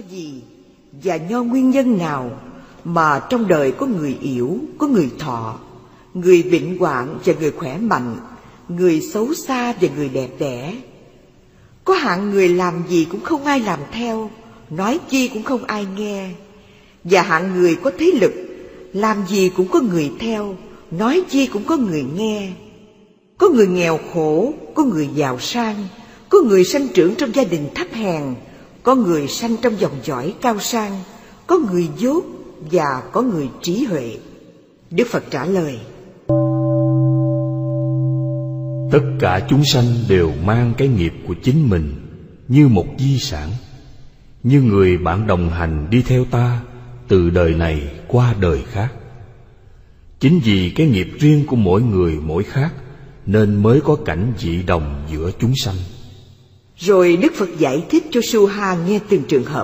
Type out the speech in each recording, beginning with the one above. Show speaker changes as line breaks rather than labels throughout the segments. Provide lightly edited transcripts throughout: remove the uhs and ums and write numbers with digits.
gì và do nguyên nhân nào mà trong đời có người yếu, có người thọ, người bệnh hoạn và người khỏe mạnh, người xấu xa và người đẹp đẽ. Có hạng người làm gì cũng không ai làm theo, nói chi cũng không ai nghe. Và hạng người có thế lực, làm gì cũng có người theo, nói chi cũng có người nghe. Có người nghèo khổ, có người giàu sang, có người sanh trưởng trong gia đình thấp hèn, có người sanh trong dòng dõi cao sang, có người dốt và có người trí huệ. Đức Phật trả lời:
tất cả chúng sanh đều mang cái nghiệp của chính mình như một di sản, như người bạn đồng hành đi theo ta từ đời này qua đời khác. Chính vì cái nghiệp riêng của mỗi người mỗi khác nên mới có cảnh dị đồng giữa chúng sanh.
Rồi Đức Phật giải thích cho Suha nghe từng trường hợp.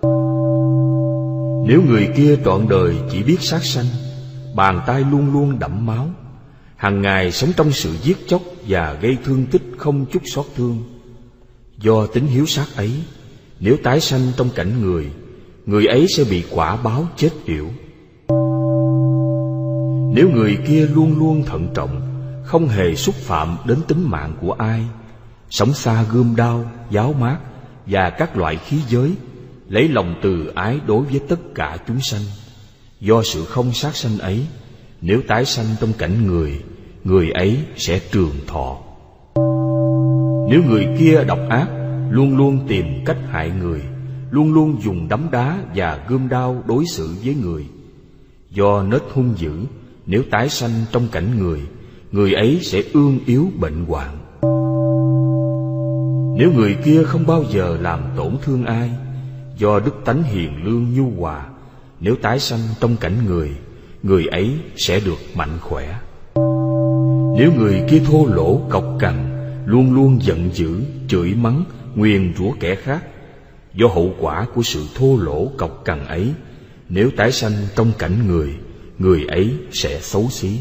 Nếu người kia trọn đời chỉ biết sát sanh, bàn tay luôn luôn đẫm máu, hàng ngày sống trong sự giết chóc và gây thương tích không chút xót thương, do tính hiếu sát ấy, nếu tái sanh trong cảnh người ấy sẽ bị quả báo chết yểu. Nếu người kia luôn luôn thận trọng, không hề xúc phạm đến tính mạng của ai, sống xa gươm đao, giáo mát và các loại khí giới, lấy lòng từ ái đối với tất cả chúng sanh, do sự không sát sanh ấy, nếu tái sanh trong cảnh người ấy sẽ trường thọ. Nếu người kia độc ác, luôn luôn tìm cách hại người, luôn luôn dùng đấm đá và gươm đao đối xử với do nết hung dữ, nếu tái sanh trong cảnh người ấy sẽ ương yếu bệnh hoạn. Nếu người kia không bao giờ làm tổn thương ai, do đức tánh hiền lương nhu hòa, nếu tái sanh trong cảnh người ấy sẽ được mạnh khỏe. Nếu người kia thô lỗ cộc cằn, luôn luôn giận dữ, chửi mắng, nguyền rủa kẻ khác, do hậu quả của sự thô lỗ cộc cằn ấy, nếu tái sanh trong cảnh người ấy sẽ xấu xí.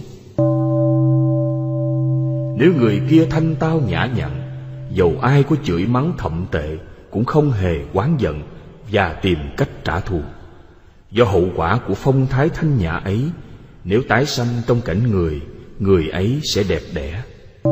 Nếu người kia thanh tao nhã nhặn, dầu ai có chửi mắng thậm tệ cũng không hề oán giận và tìm cách trả thù, do hậu quả của phong thái thanh nhã ấy, nếu tái sanh trong cảnh người ấy sẽ đẹp đẽ.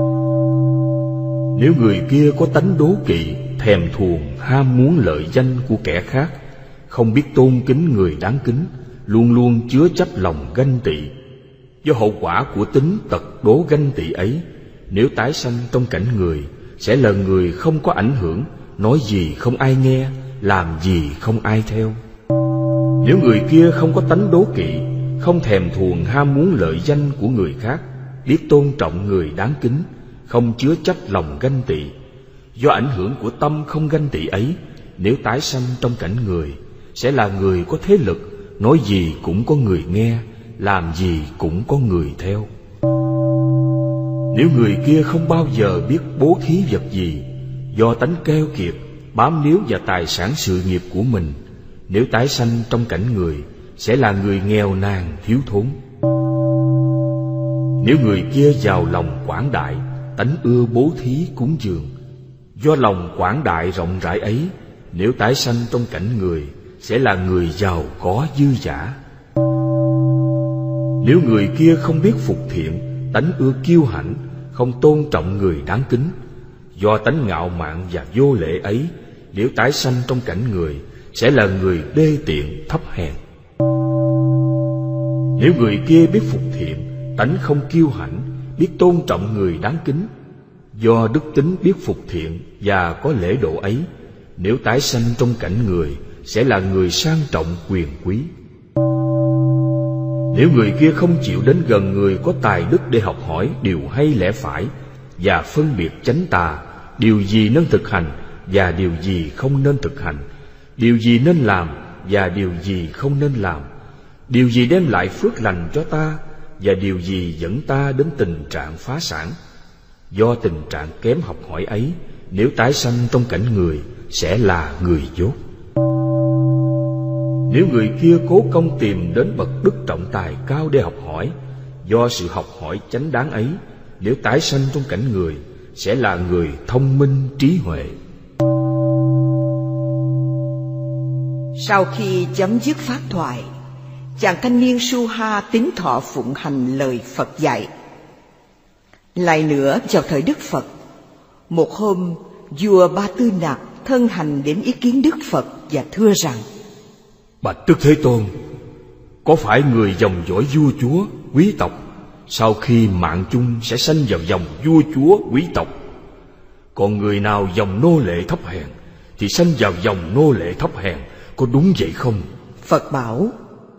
Nếu người kia có tánh đố kỵ, thèm thuồng, ham muốn lợi danh của kẻ khác, không biết tôn kính người đáng kính, luôn luôn chứa chấp lòng ganh tị, do hậu quả của tính tật đố ganh tị ấy, nếu tái sanh trong cảnh sẽ là người không có ảnh hưởng, nói gì không ai nghe, làm gì không ai theo. Nếu người kia không có tánh đố kỵ, không thèm thuồng ham muốn lợi danh của người khác, biết tôn trọng người đáng kính, không chứa chấp lòng ganh tị, do ảnh hưởng của tâm không ganh tị ấy, nếu tái sanh trong cảnh sẽ là người có thế lực, nói gì cũng có người nghe, làm gì cũng có người theo. Nếu người kia không bao giờ biết bố thí vật gì, do tánh keo kiệt, bám níu vào tài sản sự nghiệp của mình, nếu tái sanh trong cảnh sẽ là người nghèo nàn thiếu thốn. Nếu người kia giàu lòng quảng đại, tánh ưa bố thí cúng dường, do lòng quảng đại rộng rãi ấy, nếu tái sanh trong cảnh sẽ là người giàu có dư dả. Nếu người kia không biết phục thiện, tánh ưa kiêu hãnh, không tôn trọng người đáng kính, do tánh ngạo mạn và vô lễ ấy, nếu tái sanh trong cảnh sẽ là người đê tiện thấp hèn. Nếu người kia biết phục thiện, tánh không kiêu hãnh, biết tôn trọng người đáng kính, do đức tính biết phục thiện và có lễ độ ấy, nếu tái sanh trong cảnh sẽ là người sang trọng quyền quý. Nếu người kia không chịu đến gần người có tài đức để học hỏi điều hay lẽ phải và phân biệt chánh tà, điều gì nên thực hành và điều gì không nên thực hành, điều gì nên làm và điều gì không nên làm, điều gì đem lại phước lành cho ta và điều gì dẫn ta đến tình trạng phá sản, do tình trạng kém học hỏi ấy, nếu tái sanh trong cảnh sẽ là người dốt. Nếu người kia cố công tìm đến bậc đức trọng tài cao để học hỏi, do sự học hỏi chánh đáng ấy, nếu tái sanh trong cảnh sẽ là người thông minh trí huệ.
Sau khi chấm dứt pháp thoại, chàng thanh niên Suha tín thọ phụng hành lời Phật dạy. Lại nữa, vào thời Đức Phật, một hôm vua Ba Tư Nặc thân hành đến ý kiến Đức Phật và thưa rằng:
Bạch Đức Thế Tôn, có phải người dòng dõi vua chúa, quý tộc sau khi mạng chung sẽ sanh vào dòng vua chúa, quý tộc? Còn người nào dòng nô lệ thấp hèn thì sanh vào dòng nô lệ thấp hèn, có đúng vậy không?
Phật bảo: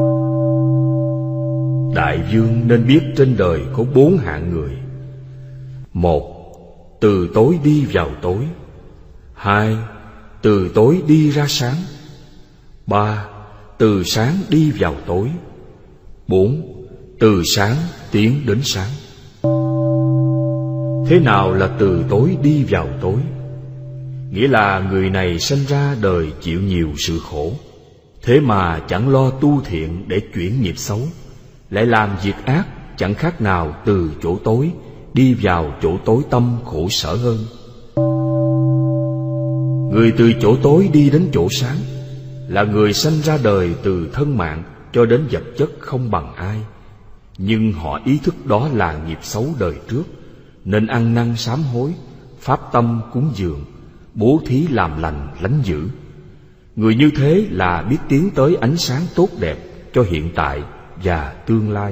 Đại vương nên biết trên đời có 4 hạng người. 1. Từ tối đi vào tối. 2. Từ tối đi ra sáng. 3. Từ sáng đi vào tối. 4. Từ sáng tiến đến sáng. Thế nào là từ tối đi vào tối? Nghĩa là người này sinh ra đời chịu nhiều sự khổ, thế mà chẳng lo tu thiện để chuyển nghiệp xấu, lại làm việc ác, chẳng khác nào từ chỗ tối đi vào chỗ tối tăm khổ sở hơn. Người từ chỗ tối đi đến chỗ sáng là người sanh ra đời từ thân mạng cho đến vật chất không bằng ai, nhưng họ ý thức đó là nghiệp xấu đời trước, nên ăn năn sám hối, pháp tâm cúng dường, bố thí làm lành lánh dữ. Người như thế là biết tiến tới ánh sáng tốt đẹp cho hiện tại và tương lai.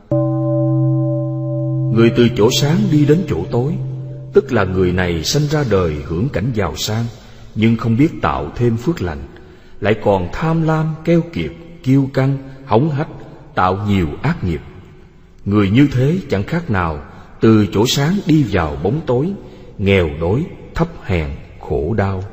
Người từ chỗ sáng đi đến chỗ tối, tức là người này sanh ra đời hưởng cảnh giàu sang, nhưng không biết tạo thêm phước lành, lại còn tham lam, keo kiệt, kiêu căng, hống hách, tạo nhiều ác nghiệp. Người như thế chẳng khác nào từ chỗ sáng đi vào bóng tối, nghèo đói, thấp hèn, khổ đau.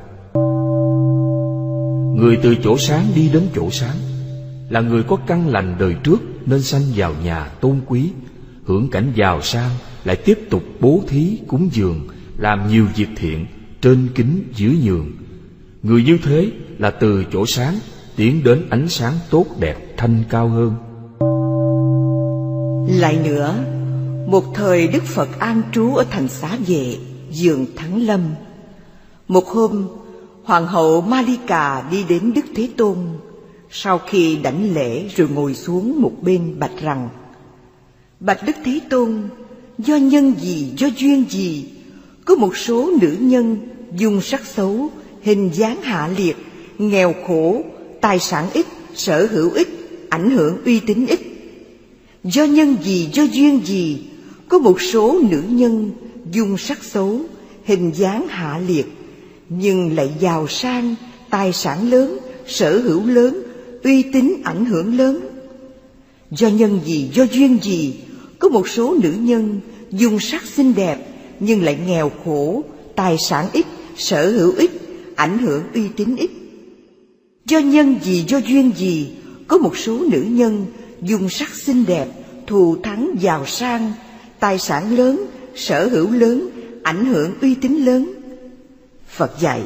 Người từ chỗ sáng đi đến chỗ sáng là người có căn lành đời trước nên sanh vào nhà tôn quý, hưởng cảnh giàu sang, lại tiếp tục bố thí cúng dường, làm nhiều việc thiện, trên kính dưới nhường. Người như thế là từ chỗ sáng tiến đến ánh sáng tốt đẹp thanh cao hơn.
Lại nữa, một thời Đức Phật an trú ở thành Xá Vệ, vườn Thắng Lâm. Một hôm, Hoàng hậu Malika đi đến Đức Thế Tôn. Sau khi đảnh lễ rồi ngồi xuống một bên bạch rằng: Bạch Đức Thế Tôn, do nhân gì, do duyên gì, có một số nữ nhân dung sắc xấu, hình dáng hạ liệt, nghèo khổ, tài sản ít, sở hữu ít, ảnh hưởng uy tín ít. Do nhân gì, do duyên gì, có một số nữ nhân dung sắc xấu, hình dáng hạ liệt, nhưng lại giàu sang, tài sản lớn, sở hữu lớn, uy tín ảnh hưởng lớn. Do nhân gì, do duyên gì, có một số nữ nhân dung sắc xinh đẹp, nhưng lại nghèo khổ, tài sản ít, sở hữu ít, ảnh hưởng uy tín ít. Do nhân gì, do duyên gì, có một số nữ nhân dung sắc xinh đẹp, thù thắng giàu sang, tài sản lớn, sở hữu lớn, ảnh hưởng uy tín lớn. Phật dạy: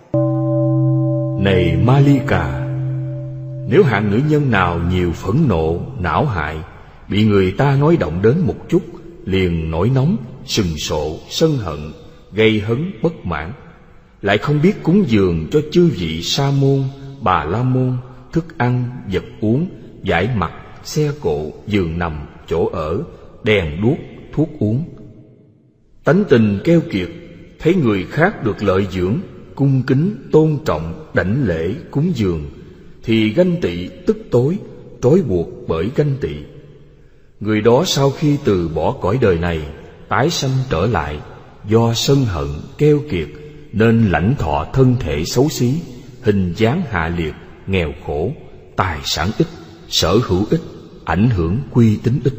Này Malika, nếu hạng nữ nhân nào nhiều phẫn nộ, não hại, bị người ta nói động đến một chút, liền nổi nóng, sừng sộ, sân hận, gây hấn bất mãn, lại không biết cúng dường cho chư vị sa môn, bà la môn, thức ăn, vật uống, giải mặc, xe cộ, giường nằm, chỗ ở, đèn đuốc, thuốc uống. Tánh tình keo kiệt, thấy người khác được lợi dưỡng, cung kính, tôn trọng, đảnh lễ, cúng dường, thì ganh tị tức tối, trói buộc bởi ganh tị. Người đó sau khi từ bỏ cõi đời này, tái sanh trở lại, do sân hận, keo kiệt, nên lãnh thọ thân thể xấu xí, hình dáng hạ liệt, nghèo khổ, tài sản ít, sở hữu ít, ảnh hưởng uy tín ít.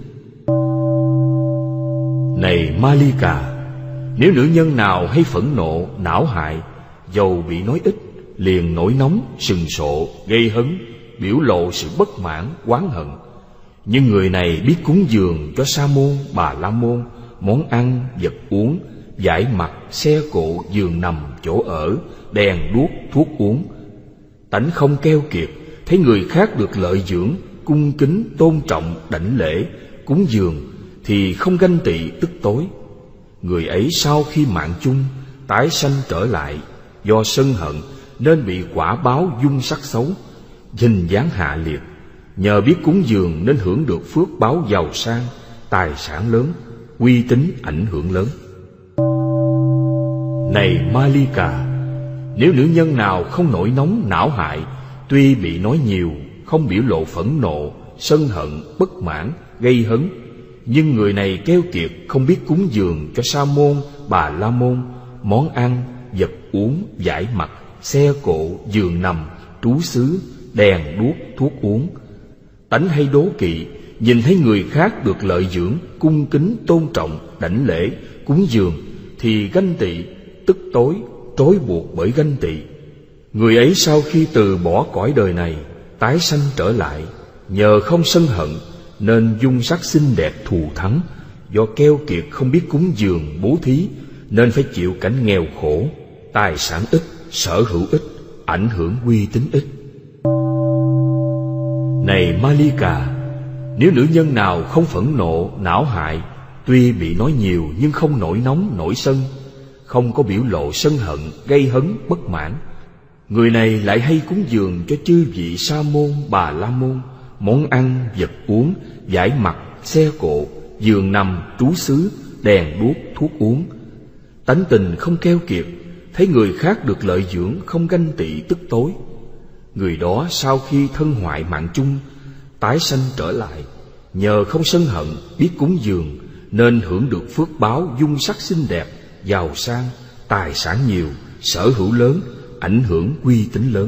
Này Malika, nếu nữ nhân nào hay phẫn nộ, não hại, dầu bị nói ít, liền nổi nóng, sừng sộ, gây hấn, biểu lộ sự bất mãn, oán hận. Nhưng người này biết cúng dường cho sa môn, bà la môn, món ăn, vật uống, giải mặc, xe cộ, giường nằm, chỗ ở, đèn đuốc, thuốc uống. Tánh không keo kiệt, thấy người khác được lợi dưỡng, cung kính, tôn trọng, đảnh lễ, cúng dường, thì không ganh tị tức tối. Người ấy sau khi mạng chung, tái sanh trở lại, do sân hận nên bị quả báo dung sắc xấu, hình dáng hạ liệt, nhờ biết cúng dường nên hưởng được phước báo giàu sang, tài sản lớn, uy tín ảnh hưởng lớn. Này Malika, nếu nữ nhân nào không nổi nóng não hại, tuy bị nói nhiều, không biểu lộ phẫn nộ, sân hận, bất mãn, gây hấn, nhưng người này keo kiệt, không biết cúng dường cho Sa môn, Bà La môn, món ăn, vật uống, dải mặt, xe cộ, giường nằm, trú xứ, đèn đuốc, thuốc uống. Tánh hay đố kỵ, nhìn thấy người khác được lợi dưỡng, cung kính, tôn trọng, đảnh lễ, cúng dường, thì ganh tị, tức tối, trói buộc bởi ganh tị. Người ấy sau khi từ bỏ cõi đời này, tái sanh trở lại, nhờ không sân hận nên dung sắc xinh đẹp thù thắng. Do keo kiệt không biết cúng dường, bố thí, nên phải chịu cảnh nghèo khổ, tài sản ít, sở hữu ít, ảnh hưởng uy tín ít. Này Malika, nếu nữ nhân nào không phẫn nộ, não hại, tuy bị nói nhiều nhưng không nổi nóng, nổi sân, không có biểu lộ sân hận, gây hấn, bất mãn, người này lại hay cúng dường cho chư vị Sa môn, Bà La môn, món ăn, vật uống, dải mặt, xe cộ, giường nằm, trú xứ, đèn đuốc, thuốc uống. Tánh tình không keo kiệt, thấy người khác được lợi dưỡng, không ganh tị tức tối. Người đó sau khi thân hoại mạng chung, tái sanh trở lại, nhờ không sân hận, biết cúng dường, nên hưởng được phước báo dung sắc xinh đẹp, giàu sang, tài sản nhiều, sở hữu lớn, ảnh hưởng uy tín lớn.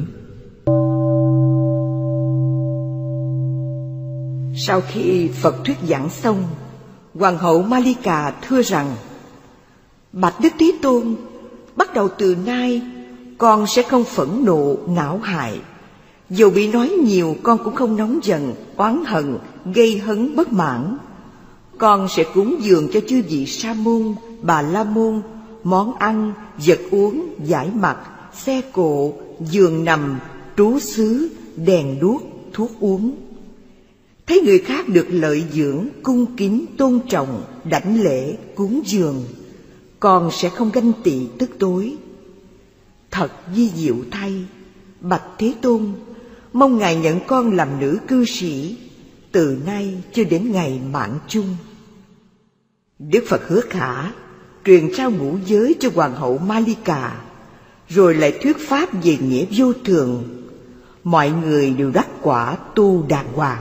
Sau khi Phật thuyết giảng xong, Hoàng hậu Malika thưa rằng: Bạch Đức Thế Tôn, bắt đầu từ nay con sẽ không phẫn nộ, não hại. Dù bị nói nhiều, con cũng không nóng giận, oán hận, gây hấn, bất mãn. Con sẽ cúng dường cho chư vị Sa môn, Bà La môn, món ăn, vật uống, dải mặt, xe cộ, giường nằm, trú xứ, đèn đuốc, thuốc uống. Thấy người khác được lợi dưỡng, cung kính, tôn trọng, đảnh lễ, cúng dường, con sẽ không ganh tị tức tối. Thật vi diệu thay, bạch Thế Tôn, mong Ngài nhận con làm nữ cư sĩ, từ nay cho đến ngày mạng chung. Đức Phật hứa khả truyền trao ngũ giới cho Hoàng hậu Malika, rồi lại thuyết pháp về nghĩa vô thường. Mọi người đều đắc quả tu đàng hoàng.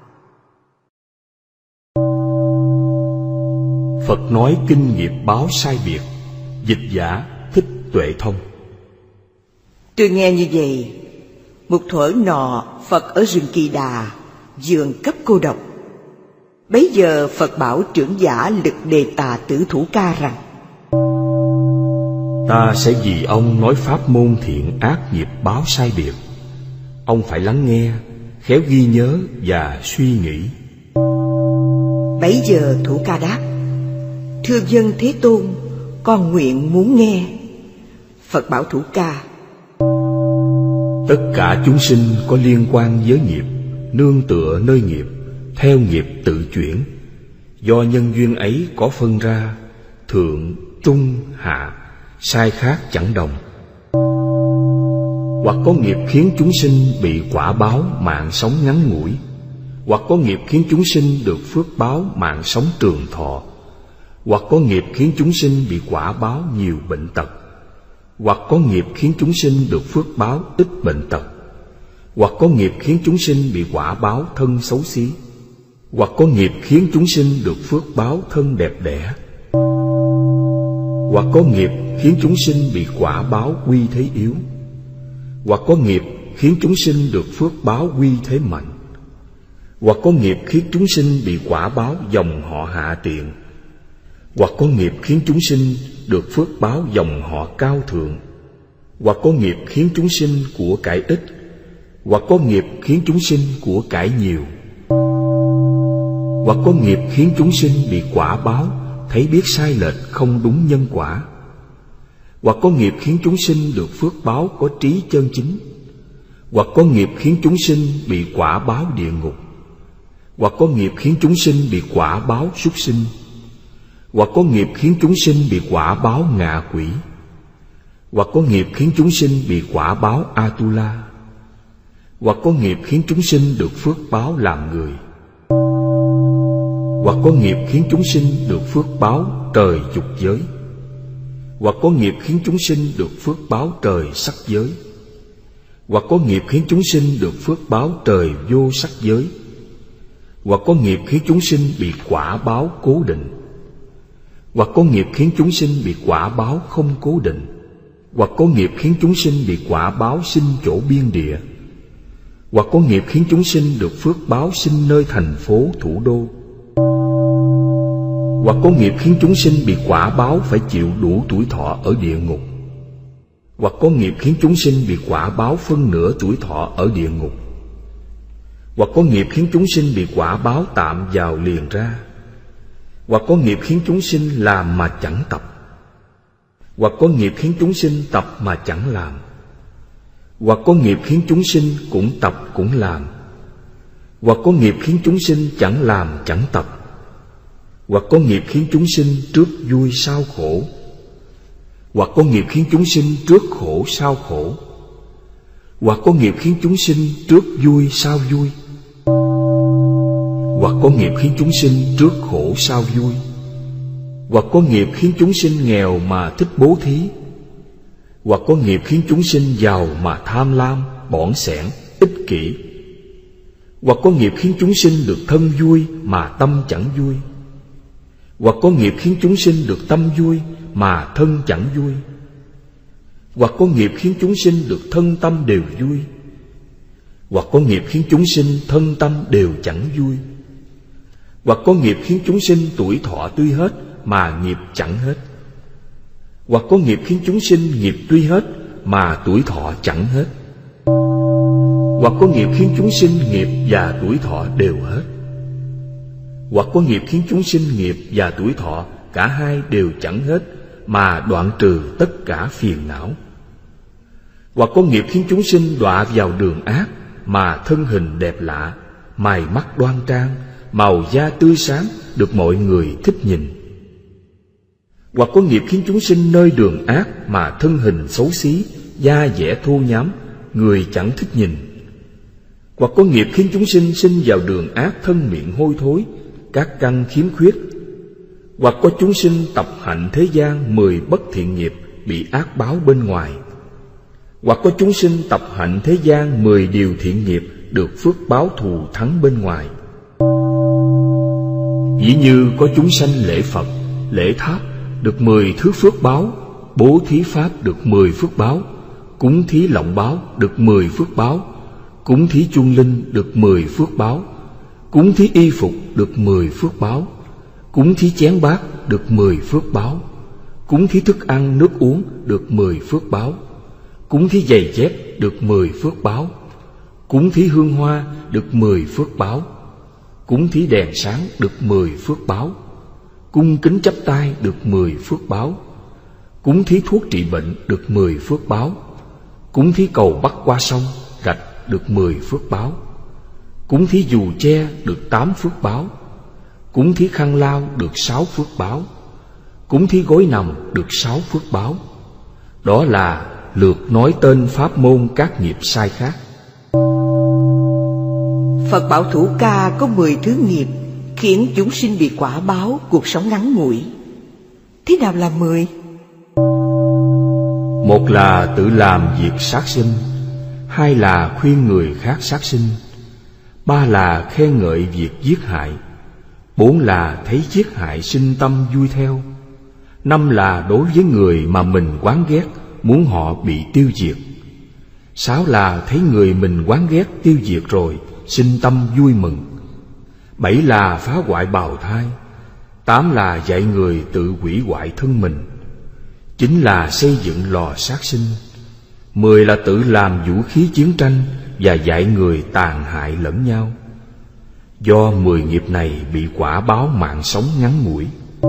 Phật nói kinh nghiệp báo sai biệt. Dịch giả Thích Tuệ Thông.
Tôi nghe như vậy, một thuở nọ Phật ở rừng Kỳ Đà, vườn cấp cô độc. Bấy giờ Phật bảo trưởng giả Lực Đề Tà Tử Thủ Ca rằng:
Ta sẽ vì ông nói pháp môn thiện ác nghiệp báo sai biệt. Ông phải lắng nghe, khéo ghi nhớ và suy nghĩ.
Bấy giờ Thủ Ca đáp: Thưa dân Thế Tôn, con nguyện muốn nghe. Phật bảo Thủ Ca:
Tất cả chúng sinh có liên quan với nghiệp, nương tựa nơi nghiệp, theo nghiệp tự chuyển. Do nhân duyên ấy có phân ra thượng, trung, hạ, sai khác chẳng đồng. Hoặc có nghiệp khiến chúng sinh bị quả báo mạng sống ngắn ngủi, hoặc có nghiệp khiến chúng sinh được phước báo mạng sống trường thọ, hoặc có nghiệp khiến chúng sinh bị quả báo nhiều bệnh tật, hoặc có nghiệp khiến chúng sinh được phước báo ít bệnh tật, hoặc có nghiệp khiến chúng sinh bị quả báo thân xấu xí, hoặc có nghiệp khiến chúng sinh được phước báo thân đẹp đẽ, hoặc có nghiệp khiến chúng sinh bị quả báo quy thế yếu, hoặc có nghiệp khiến chúng sinh được phước báo quy thế mạnh, hoặc có nghiệp khiến chúng sinh bị quả báo dòng họ hạ tiện, hoặc có nghiệp khiến chúng sinh được phước báo dòng họ cao thượng, hoặc có nghiệp khiến chúng sinh của cải ít, hoặc có nghiệp khiến chúng sinh của cải nhiều, hoặc có nghiệp khiến chúng sinh bị quả báo thấy biết sai lệch không đúng nhân quả, hoặc có nghiệp khiến chúng sinh được phước báo có trí chân chính, hoặc có nghiệp khiến chúng sinh bị quả báo địa ngục, hoặc có nghiệp khiến chúng sinh bị quả báo súc sinh, hoặc có nghiệp khiến chúng sinh bị quả báo ngạ quỷ, hoặc có nghiệp khiến chúng sinh bị quả báo Atula, Hoặc có nghiệp khiến chúng sinh được phước báo làm người. Hoặc có nghiệp khiến chúng sinh được phước báo trời dục giới. Hoặc có nghiệp khiến chúng sinh được phước báo trời sắc giới. Hoặc có nghiệp khiến chúng sinh được phước báo trời vô sắc giới. Hoặc có nghiệp khiến chúng sinh bị quả báo cố định. Hoặc có nghiệp khiến chúng sinh bị quả báo không cố định. Hoặc có nghiệp khiến chúng sinh bị quả báo sinh chỗ biên địa. Hoặc có nghiệp khiến chúng sinh được phước báo sinh nơi thành phố thủ đô. Hoặc có nghiệp khiến chúng sinh bị quả báo phải chịu đủ tuổi thọ ở địa ngục. Hoặc có nghiệp khiến chúng sinh bị quả báo phân nửa tuổi thọ ở địa ngục. Hoặc có nghiệp khiến chúng sinh bị quả báo tạm vào liền ra. Hoặc có nghiệp khiến chúng sinh làm mà chẳng tập. Hoặc có nghiệp khiến chúng sinh tập mà chẳng làm. Hoặc có nghiệp khiến chúng sinh cũng tập cũng làm. Hoặc có nghiệp khiến chúng sinh chẳng làm chẳng tập. Hoặc có nghiệp khiến chúng sinh trước vui sau khổ. Hoặc có nghiệp khiến chúng sinh trước khổ sau khổ. Hoặc có nghiệp khiến chúng sinh trước vui sau vui. Hoặc có nghiệp khiến chúng sinh trước khổ sau vui. Hoặc có nghiệp khiến chúng sinh nghèo mà thích bố thí. Hoặc có nghiệp khiến chúng sinh giàu mà tham lam, bỏn sẻn, ích kỷ. Hoặc có nghiệp khiến chúng sinh được thân vui mà tâm chẳng vui. Hoặc có nghiệp khiến chúng sinh được tâm vui mà thân chẳng vui. Hoặc có nghiệp khiến chúng sinh được thân tâm đều vui. Hoặc có nghiệp khiến chúng sinh thân tâm đều chẳng vui. Hoặc có nghiệp khiến chúng sinh tuổi thọ tuy hết mà nghiệp chẳng hết. Hoặc có nghiệp khiến chúng sinh nghiệp tuy hết mà tuổi thọ chẳng hết. Hoặc có nghiệp khiến chúng sinh nghiệp và tuổi thọ đều hết. Hoặc có nghiệp khiến chúng sinh nghiệp và tuổi thọ cả hai đều chẳng hết mà đoạn trừ tất cả phiền não. Hoặc có nghiệp khiến chúng sinh đọa vào đường ác mà thân hình đẹp lạ, mày mắt đoan trang, màu da tươi sáng, được mọi người thích nhìn. Hoặc có nghiệp khiến chúng sinh nơi đường ác mà thân hình xấu xí, da dẻ thô nhám, người chẳng thích nhìn. Hoặc có nghiệp khiến chúng sinh sinh vào đường ác, thân miệng hôi thối, các căn khiếm khuyết. Hoặc có chúng sinh tập hạnh thế gian 10 bất thiện nghiệp, bị ác báo bên ngoài. Hoặc có chúng sinh tập hạnh thế gian 10 điều thiện nghiệp, được phước báo thù thắng bên ngoài. Ví như có chúng sanh lễ Phật, lễ tháp, được 10 thứ phước báo. Bố thí pháp được 10 phước báo. Cúng thí lọng báo được 10 phước báo. Cúng thí chuông linh được 10 phước báo. Cúng thí y phục được 10 phước báo. Cúng thí chén bát được 10 phước báo. Cúng thí thức ăn nước uống được 10 phước báo. Cúng thí giày dép được 10 phước báo. Cúng thí hương hoa được 10 phước báo. Cúng thí đèn sáng được 10 phước báo. Cung kính chắp tay được 10 phước báo. Cúng thí thuốc trị bệnh được 10 phước báo. Cúng thí cầu bắc qua sông, rạch được 10 phước báo. Cúng thí dù che được 8 phước báo. Cúng thí khăn lau được 6 phước báo. Cúng thí gối nằm được 6 phước báo. Đó là lượt nói tên pháp môn các nghiệp sai khác.
Phật Bảo Thủ Ca có 10 thứ nghiệp khiến chúng sinh bị quả báo cuộc sống ngắn ngủi. Thế nào là 10?
Một là tự làm việc sát sinh. Hai là khuyên người khác sát sinh. Ba là khen ngợi việc giết hại. Bốn là thấy giết hại sinh tâm vui theo. Năm là đối với người mà mình oán ghét, muốn họ bị tiêu diệt. Sáu là thấy người mình oán ghét tiêu diệt rồi, sinh tâm vui mừng. Bảy là phá hoại bào thai. Tám là dạy người tự hủy hoại thân mình. Chín là xây dựng lò sát sinh. 10 là tự làm vũ khí chiến tranh và dạy người tàn hại lẫn nhau. Do 10 nghiệp này bị quả báo mạng sống ngắn ngủi.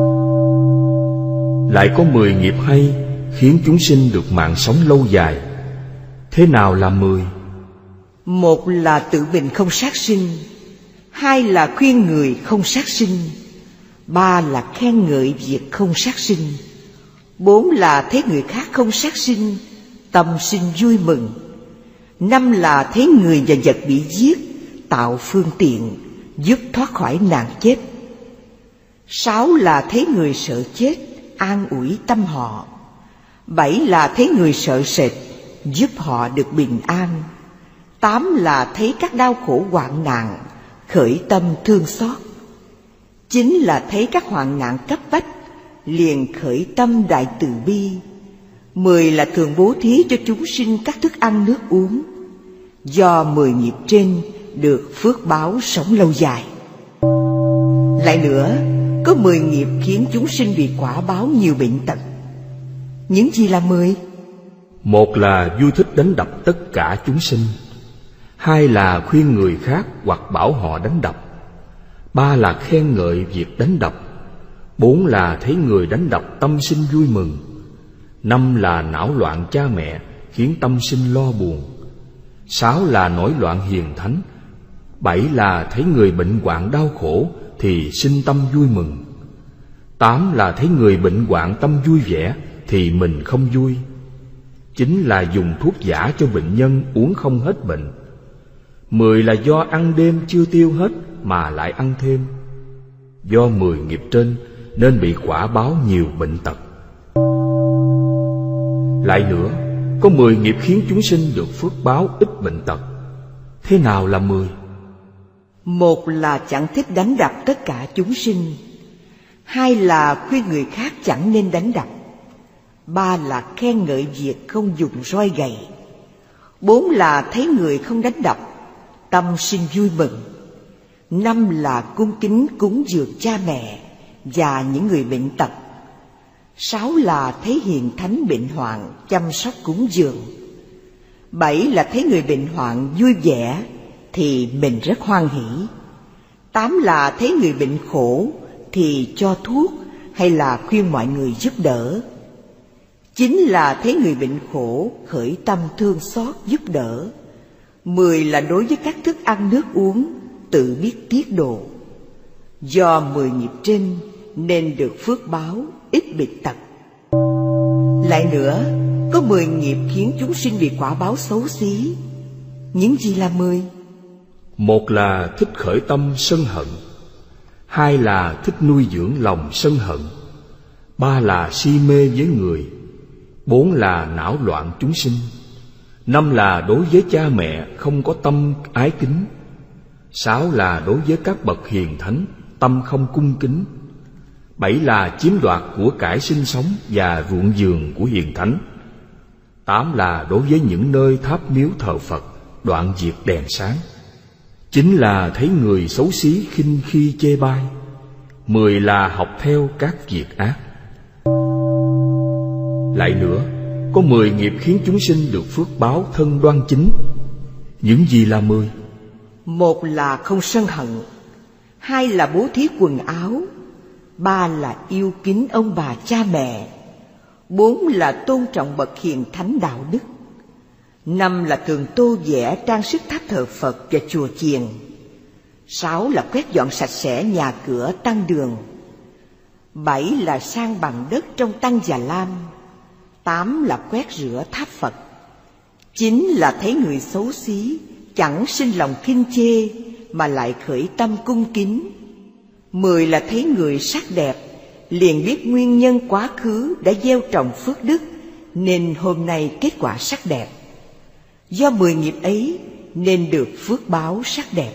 Lại có 10 nghiệp hay khiến chúng sinh được mạng sống lâu dài. Thế nào là 10?
Một là tự mình không sát sinh. Hai là khuyên người không sát sinh. Ba là khen ngợi việc không sát sinh. Bốn là thấy người khác không sát sinh, tâm sinh vui mừng. 5 là thấy người và vật bị giết, tạo phương tiện giúp thoát khỏi nạn chết. 6 là thấy người sợ chết, an ủi tâm họ. 7 là thấy người sợ sệt, giúp họ được bình an. 8 là thấy các đau khổ hoạn nạn, khởi tâm thương xót. 9 là thấy các hoạn nạn cấp bách, liền khởi tâm đại từ bi. 10 là thường bố thí cho chúng sinh các thức ăn nước uống. Do 10 nghiệp trên được phước báo sống lâu dài. Lại nữa, có 10 nghiệp khiến chúng sinh bị quả báo nhiều bệnh tật. Những gì là 10?
1 là vui thích đánh đập tất cả chúng sinh. 2 là khuyên người khác hoặc bảo họ đánh đập. 3 là khen ngợi việc đánh đập. 4 là thấy người đánh đập tâm sinh vui mừng. 5 là não loạn cha mẹ, khiến tâm sinh lo buồn. 6 là nổi loạn hiền thánh. 7 là thấy người bệnh hoạn đau khổ thì sinh tâm vui mừng. 8 là thấy người bệnh hoạn tâm vui vẻ thì mình không vui. 9 là dùng thuốc giả cho bệnh nhân uống không hết bệnh. 10 là do ăn đêm chưa tiêu hết mà lại ăn thêm. Do 10 nghiệp trên nên bị quả báo nhiều bệnh tật. Lại nữa, có 10 nghiệp khiến chúng sinh được phước báo ít bệnh tật. Thế nào là 10?
1 là chẳng thích đánh đập tất cả chúng sinh. 2 là khuyên người khác chẳng nên đánh đập. 3 là khen ngợi việc không dùng roi gậy. 4 là thấy người không đánh đập, tâm sinh vui mừng. 5 là cung kính cúng dường cha mẹ và những người bệnh tật. 6 là thấy hiền thánh bệnh hoạn chăm sóc cúng dường. 7 là thấy người bệnh hoạn vui vẻ thì mình rất hoan hỷ. 8 là thấy người bệnh khổ thì cho thuốc hay là khuyên mọi người giúp đỡ. 9 là thấy người bệnh khổ khởi tâm thương xót giúp đỡ. 10 là đối với các thức ăn nước uống tự biết tiết độ. Do 10 nghiệp trên nên được phước báo ít bệnh tật. Lại nữa, có 10 nghiệp khiến chúng sinh bị quả báo xấu xí. Những gì là 10?
1 là thích khởi tâm sân hận. 2 là thích nuôi dưỡng lòng sân hận. 3 là si mê với người. 4 là não loạn chúng sinh. 5 là đối với cha mẹ không có tâm ái kính. 6 là đối với các bậc hiền thánh tâm không cung kính. 7 là chiếm đoạt của cải sinh sống và ruộng vườn của hiền thánh. 8 là đối với những nơi tháp miếu thờ Phật đoạn diệt đèn sáng. 9 là thấy người xấu xí khinh khi chê bai. 10 là học theo các việc ác. Lại nữa, có 10 nghiệp khiến chúng sinh được phước báo thân đoan chính. Những gì là 10?
1 là không sân hận. 2 là bố thí quần áo. 3 là yêu kính ông bà cha mẹ. 4 là tôn trọng bậc hiền thánh đạo đức. 5 là thường tô vẽ trang sức tháp thờ Phật và chùa chiền. 6 là quét dọn sạch sẽ nhà cửa tăng đường. 7 là san bằng đất trong tăng Già Lam. 8 là quét rửa tháp Phật. 9 là thấy người xấu xí chẳng sinh lòng khinh chê mà lại khởi tâm cung kính. 10 là thấy người sắc đẹp liền biết nguyên nhân quá khứ đã gieo trồng phước đức nên hôm nay kết quả sắc đẹp. Do 10 nghiệp ấy nên được phước báo sắc đẹp.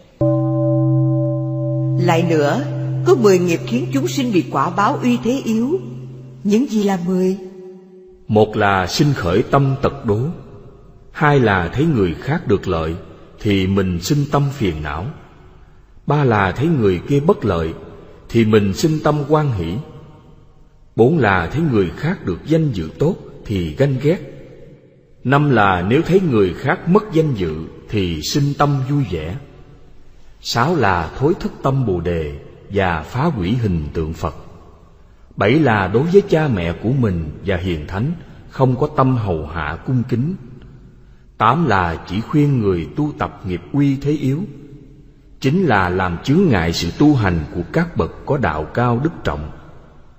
Lại nữa, có 10 nghiệp khiến chúng sinh bị quả báo uy thế yếu. Những gì là 10?
1 là sinh khởi tâm tật đố. 2 là thấy người khác được lợi thì mình sinh tâm phiền não. 3 là thấy người kia bất lợi thì mình sinh tâm hoan hỷ. 4 là thấy người khác được danh dự tốt thì ganh ghét. 5 là nếu thấy người khác mất danh dự thì sinh tâm vui vẻ. 6 là thối thất tâm Bồ Đề và phá hủy hình tượng Phật. 7 là đối với cha mẹ của mình và hiền thánh không có tâm hầu hạ cung kính. 8 là chỉ khuyên người tu tập nghiệp uy thế yếu. 9 là làm chướng ngại sự tu hành của các bậc có đạo cao đức trọng.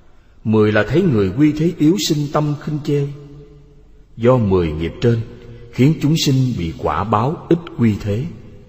10 là thấy người uy thế yếu sinh tâm khinh chê. Do 10 nghiệp trên khiến chúng sinh bị quả báo ít quy thế.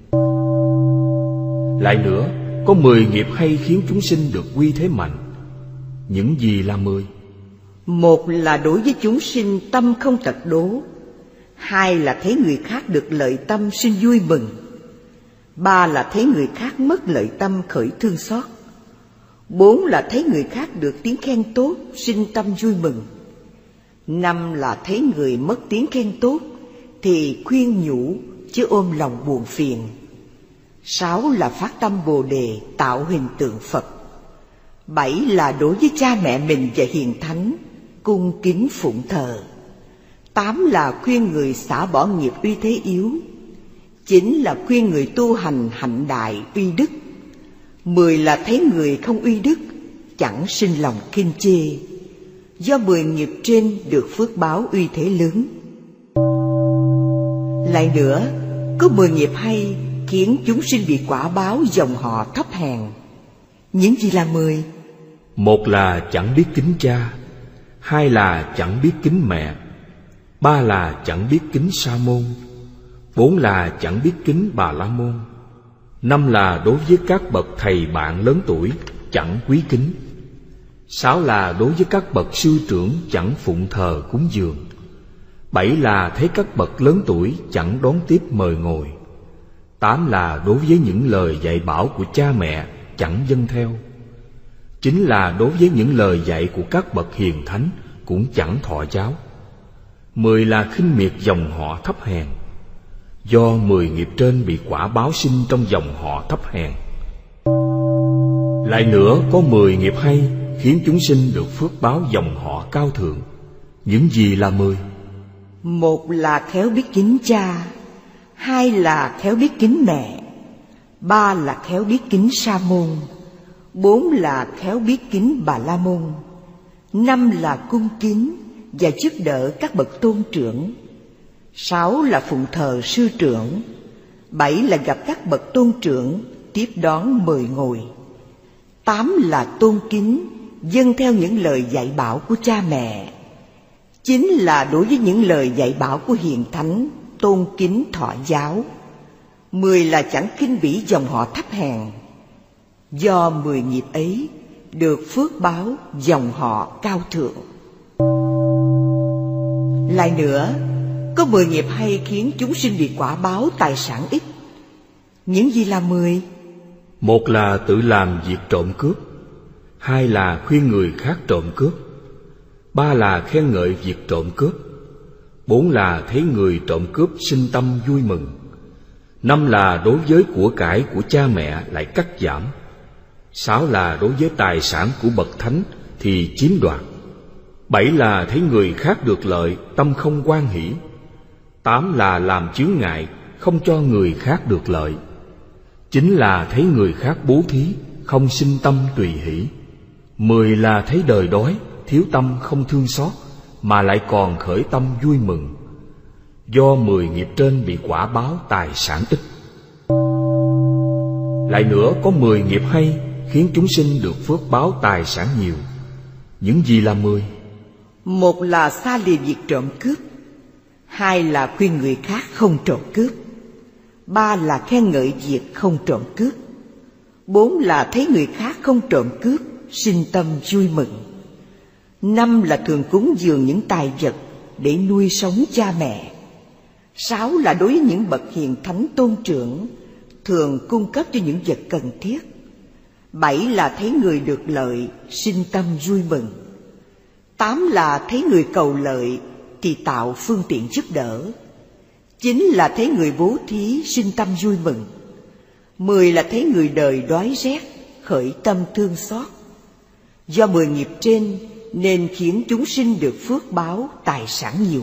Lại nữa, có 10 nghiệp hay khiến chúng sinh được quy thế mạnh. Những gì là 10?
Một là đối với chúng sinh tâm không tật đố. Hai là thấy người khác được lợi tâm sinh vui mừng. Ba là thấy người khác mất lợi tâm khởi thương xót. Bốn là thấy người khác được tiếng khen tốt sinh tâm vui mừng. Năm là thấy người mất tiếng khen tốt thì khuyên nhủ chứ ôm lòng buồn phiền. Sáu là phát tâm Bồ Đề tạo hình tượng Phật. Bảy là đối với cha mẹ mình và hiền thánh cung kính phụng thờ. Tám là khuyên người xả bỏ nghiệp uy thế yếu. Chín là khuyên người tu hành hạnh đại uy đức. 10 là thấy người không uy đức chẳng sinh lòng khinh chê. Do 10 nghiệp trên được phước báo uy thế lớn. Lại nữa, có 10 nghiệp hay khiến chúng sinh bị quả báo dòng họ thấp hèn. Những gì là 10?
Một là chẳng biết kính cha. Hai là chẳng biết kính mẹ. Ba là chẳng biết kính sa môn. Bốn là chẳng biết kính Bà La Môn. Năm là đối với các bậc thầy bạn lớn tuổi chẳng quý kính. Sáu là đối với các bậc sư trưởng chẳng phụng thờ cúng dường. Bảy là thấy các bậc lớn tuổi chẳng đón tiếp mời ngồi. Tám là đối với những lời dạy bảo của cha mẹ chẳng vâng theo. Chín là đối với những lời dạy của các bậc hiền thánh cũng chẳng thọ giáo. 10 là khinh miệt dòng họ thấp hèn. Do 10 nghiệp trên bị quả báo sinh trong dòng họ thấp hèn. Lại nữa, có 10 nghiệp hay khiến chúng sinh được phước báo dòng họ cao thượng. Những gì là 10?
Một là khéo biết kính cha. Hai là khéo biết kính mẹ. Ba là khéo biết kính sa môn. Bốn là khéo biết kính Bà La Môn. Năm là cung kính và giúp đỡ các bậc tôn trưởng. Sáu là phụng thờ sư trưởng. Bảy là gặp các bậc tôn trưởng tiếp đón mời ngồi. Tám là tôn kính vâng theo những lời dạy bảo của cha mẹ. Chín là đối với những lời dạy bảo của hiền thánh tôn kính thọ giáo. 10 là chẳng khinh bỉ dòng họ thấp hèn. Do 10 nghiệp ấy được phước báo dòng họ cao thượng. Lại nữa, có 10 nghiệp hay khiến chúng sinh bị quả báo tài sản ít. Những gì là 10?
Một là tự làm việc trộm cướp. Hai là khuyên người khác trộm cướp. Ba là khen ngợi việc trộm cướp. Bốn là thấy người trộm cướp sinh tâm vui mừng. Năm là đối với của cải của cha mẹ lại cắt giảm. Sáu là đối với tài sản của bậc thánh thì chiếm đoạt. Bảy là thấy người khác được lợi tâm không hoan hỷ. Tám là làm chướng ngại không cho người khác được lợi. Chín là thấy người khác bố thí không sinh tâm tùy hỷ. 10 là thấy đời đói thiếu tâm không thương xót mà lại còn khởi tâm vui mừng. Do 10 nghiệp trên bị quả báo tài sản ít. Lại nữa, có 10 nghiệp hay khiến chúng sinh được phước báo tài sản nhiều. Những gì là 10?
Một là xa lìa việc trộm cướp. Hai là khuyên người khác không trộm cướp. Ba là khen ngợi việc không trộm cướp. Bốn là thấy người khác không trộm cướp sinh tâm vui mừng. Năm là thường cúng dường những tài vật để nuôi sống cha mẹ. Sáu là đối với những bậc hiền thánh tôn trưởng thường cung cấp cho những vật cần thiết. Bảy là thấy người được lợi sinh tâm vui mừng. Tám là thấy người cầu lợi thì tạo phương tiện giúp đỡ. Chín là thấy người bố thí sinh tâm vui mừng. 10 là thấy người đời đói rét khởi tâm thương xót. Do 10 nghiệp trên nên khiến chúng sinh được phước báo tài sản nhiều.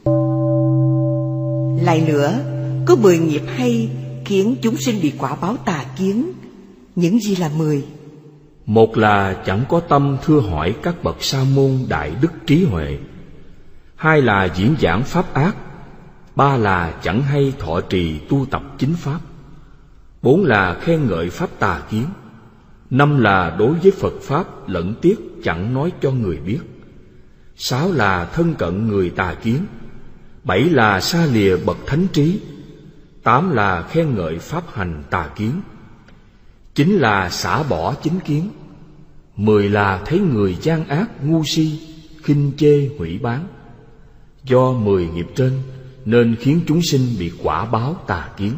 Lại nữa, có 10 nghiệp hay khiến chúng sinh bị quả báo tà kiến. Những gì là 10?
Một là chẳng có tâm thưa hỏi các bậc sa môn đại đức trí huệ. Hai là diễn giảng pháp ác. Ba là chẳng hay thọ trì tu tập chính pháp. Bốn là khen ngợi pháp tà kiến. Năm là đối với Phật pháp lẫn tiếc chẳng nói cho người biết. Sáu là thân cận người tà kiến. 7 là xa lìa bậc thánh trí. 8 là khen ngợi pháp hành tà kiến. 9 là xả bỏ chính kiến. 10 là thấy người gian ác ngu si, khinh chê hủy báng. Do 10 nghiệp trên nên khiến chúng sinh bị quả báo tà kiến.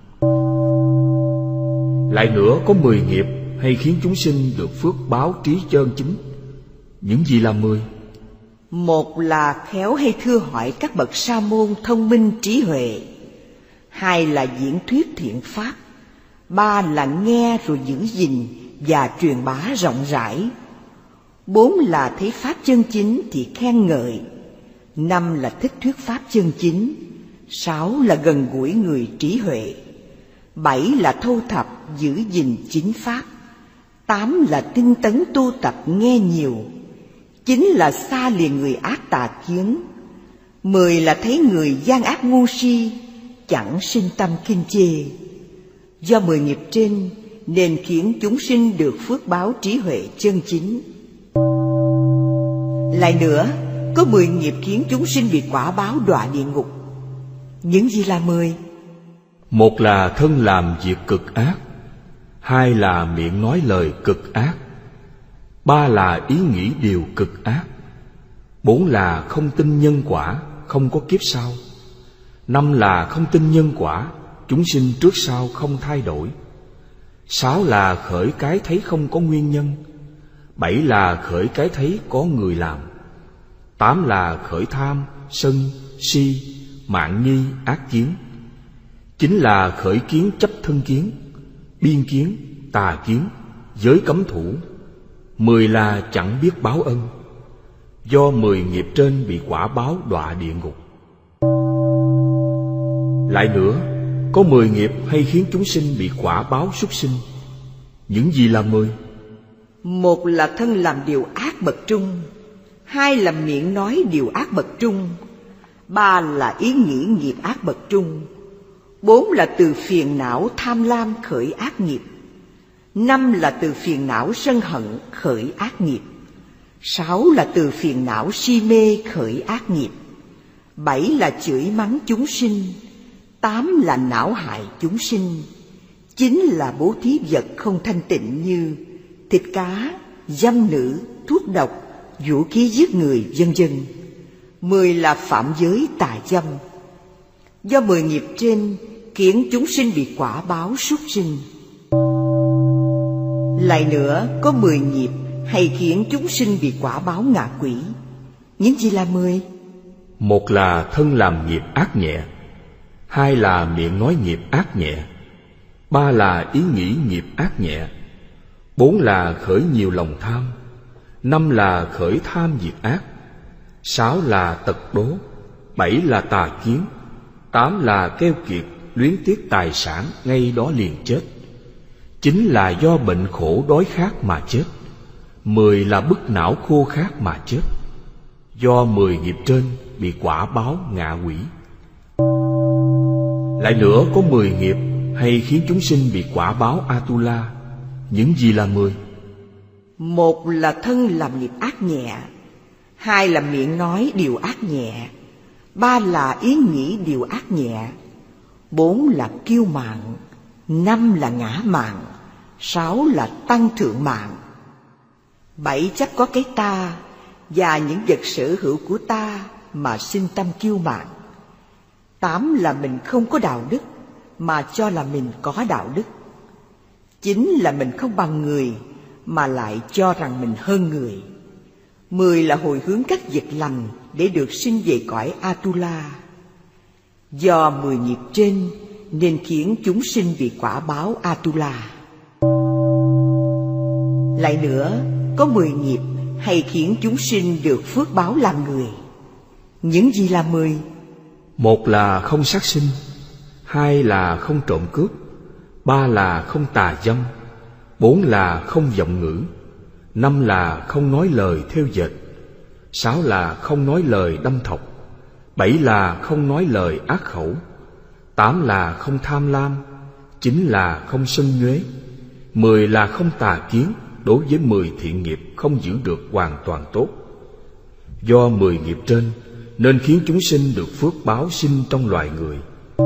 Lại nữa có 10 nghiệp hay khiến chúng sinh được phước báo trí chân chính. Những gì là 10?
1 là khéo hay thưa hỏi các bậc sa môn thông minh trí huệ. 2 là diễn thuyết thiện pháp. 3 là nghe rồi giữ gìn và truyền bá rộng rãi. 4 là thấy pháp chân chính thì khen ngợi. 5 là thích thuyết pháp chân chính. 6 là gần gũi người trí huệ. 7 là thâu thập giữ gìn chính pháp. 8 là tinh tấn tu tập nghe nhiều. 9 là xa lìa người ác tà kiến. 10 là thấy người gian ác ngu si, chẳng sinh tâm khinh chê. Do 10 nghiệp trên nên khiến chúng sinh được phước báo trí huệ chân chính. Lại nữa, có 10 nghiệp khiến chúng sinh bị quả báo đọa địa ngục. Những gì là 10?
1 là thân làm việc cực ác. 2 là miệng nói lời cực ác. 3 là ý nghĩ điều cực ác. 4 là không tin nhân quả, không có kiếp sau. 5 là không tin nhân quả, chúng sinh trước sau không thay đổi. 6 là khởi cái thấy không có nguyên nhân. 7 là khởi cái thấy có người làm. 8 là khởi tham, sân, si, mạn nghi, ác kiến. 9 là khởi kiến chấp thân kiến, biên kiến, tà kiến, giới cấm thủ. 10 là chẳng biết báo ân. Do 10 nghiệp trên bị quả báo đọa địa ngục. Lại nữa, có 10 nghiệp hay khiến chúng sinh bị quả báo súc sinh. Những gì là 10?
1 là thân làm điều ác bậc trung. 2 là miệng nói điều ác bậc trung. 3 là ý nghĩ nghiệp ác bậc trung. 4 là từ phiền não tham lam khởi ác nghiệp. 5 là từ phiền não sân hận khởi ác nghiệp. 6 là từ phiền não si mê khởi ác nghiệp. 7 là chửi mắng chúng sinh. 8 là não hại chúng sinh. 9 là bố thí vật không thanh tịnh như thịt cá, dâm nữ, thuốc độc, vũ khí giết người, vân vân. 10 là phạm giới tà dâm. Do 10 nghiệp trên khiến chúng sinh bị quả báo súc sinh. Lại nữa, có 10 nghiệp hay khiến chúng sinh bị quả báo ngạ quỷ. Những gì là 10?
1 là thân làm nghiệp ác nhẹ. 2 là miệng nói nghiệp ác nhẹ. 3 là ý nghĩ nghiệp ác nhẹ. 4 là khởi nhiều lòng tham. 5 là khởi tham việc ác. 6 là tật đố. 7 là tà kiến. 8 là keo kiệt, luyến tiếc tài sản ngay đó liền chết. 9 là do bệnh khổ đói khát mà chết. 10 là bức não khô khát mà chết. Do 10 nghiệp trên bị quả báo ngạ quỷ. Lại nữa có 10 nghiệp hay khiến chúng sinh bị quả báo Atula. Những gì là 10?
1 là thân làm nghiệp ác nhẹ. 2 là miệng nói điều ác nhẹ. 3 là ý nghĩ điều ác nhẹ. 4 là kiêu mạn. 5 là ngã mạn. 6 là tăng thượng mạn. 7 chấp có cái ta và những vật sở hữu của ta mà sinh tâm kiêu mạn. 8 là mình không có đạo đức mà cho là mình có đạo đức. 9 là mình không bằng người mà lại cho rằng mình hơn người. 10 là hồi hướng cách việc lành để được sinh về cõi Atula. Do 10 nghiệp trên nên khiến chúng sinh bị quả báo Atula. Lại nữa, có 10 nghiệp hay khiến chúng sinh được phước báo làm người. Những gì là 10?
1 là không sát sinh. 2 là không trộm cướp. 3 là không tà dâm. 4 là không vọng ngữ. 5 là không nói lời thêu dệt. 6 là không nói lời đâm thọc. 7 là không nói lời ác khẩu. 8 là không tham lam. 9 là không sân nhuế. 10 là không tà kiến. Đối với 10 thiện nghiệp không giữ được hoàn toàn tốt. Do 10 nghiệp trên nên khiến chúng sinh được phước báo sinh trong loài người.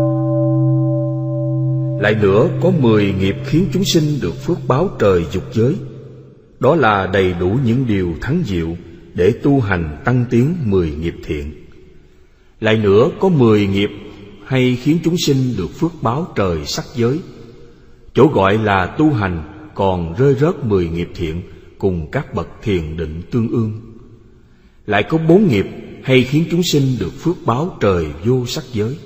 Lại nữa, có 10 nghiệp khiến chúng sinh được phước báo trời dục giới. Đó là đầy đủ những điều thắng diệu để tu hành tăng tiến 10 nghiệp thiện. Lại nữa, có 10 nghiệp hay khiến chúng sinh được phước báo trời sắc giới. Chỗ gọi là tu hành còn rơi rớt 10 nghiệp thiện cùng các bậc thiền định tương ương. Lại có 4 nghiệp hay khiến chúng sinh được phước báo trời vô sắc giới.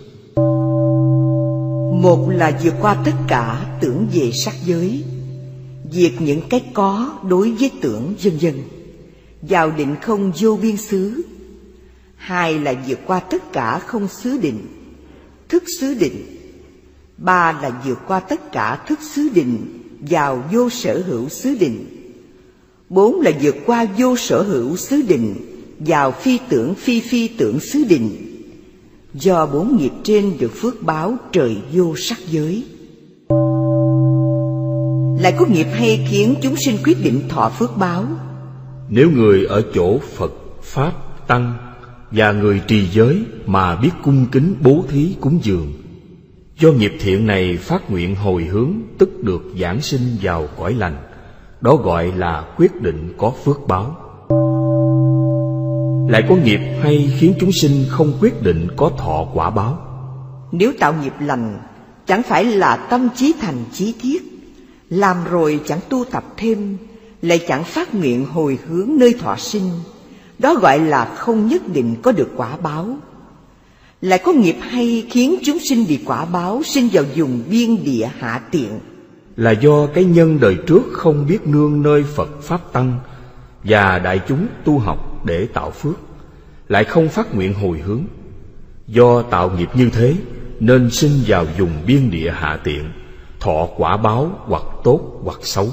Một là vượt qua tất cả tưởng về sắc giới, diệt những cái có đối với tưởng vân vân, vào định không vô biên xứ. Hai là vượt qua tất cả không xứ định, thức xứ định. Ba là vượt qua tất cả thức xứ định, vào vô sở hữu xứ định. Bốn là vượt qua vô sở hữu xứ định, vào phi tưởng phi phi tưởng xứ định. Do 4 nghiệp trên được phước báo trời vô sắc giới. Lại có nghiệp hay khiến chúng sinh quyết định thọ phước báo.
Nếu người ở chỗ Phật, Pháp, Tăng và người trì giới mà biết cung kính bố thí cúng dường, do nghiệp thiện này phát nguyện hồi hướng, tức được giảng sinh vào cõi lành. Đó gọi là quyết định có phước báo. Lại có nghiệp hay khiến chúng sinh không quyết định có thọ quả báo.
Nếu tạo nghiệp lành, chẳng phải là tâm chí thành chí thiết, làm rồi chẳng tu tập thêm, lại chẳng phát nguyện hồi hướng nơi thọ sinh. Đó gọi là không nhất định có được quả báo. Lại có nghiệp hay khiến chúng sinh bị quả báo sinh vào vùng biên địa hạ tiện,
là do cái nhân đời trước không biết nương nơi Phật Pháp Tăng và đại chúng tu học để tạo phước, lại không phát nguyện hồi hướng. Do tạo nghiệp như thế nên sinh vào vùng biên địa hạ tiện, thọ quả báo hoặc tốt hoặc xấu.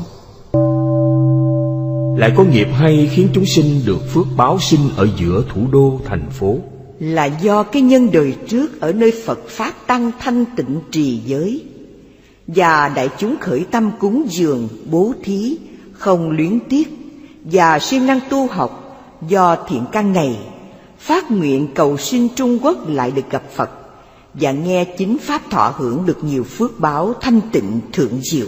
Lại có nghiệp hay khiến chúng sinh được phước báo sinh ở giữa thủ đô thành phố,
là do cái nhân đời trước ở nơi Phật Pháp Tăng thanh tịnh trì giới, và đại chúng khởi tâm cúng dường bố thí không luyến tiếc, và siêng năng tu học. Do thiện căn này phát nguyện cầu sinh Trung Quốc lại được gặp Phật, và nghe chính pháp thọ hưởng được nhiều phước báo thanh tịnh thượng diệu.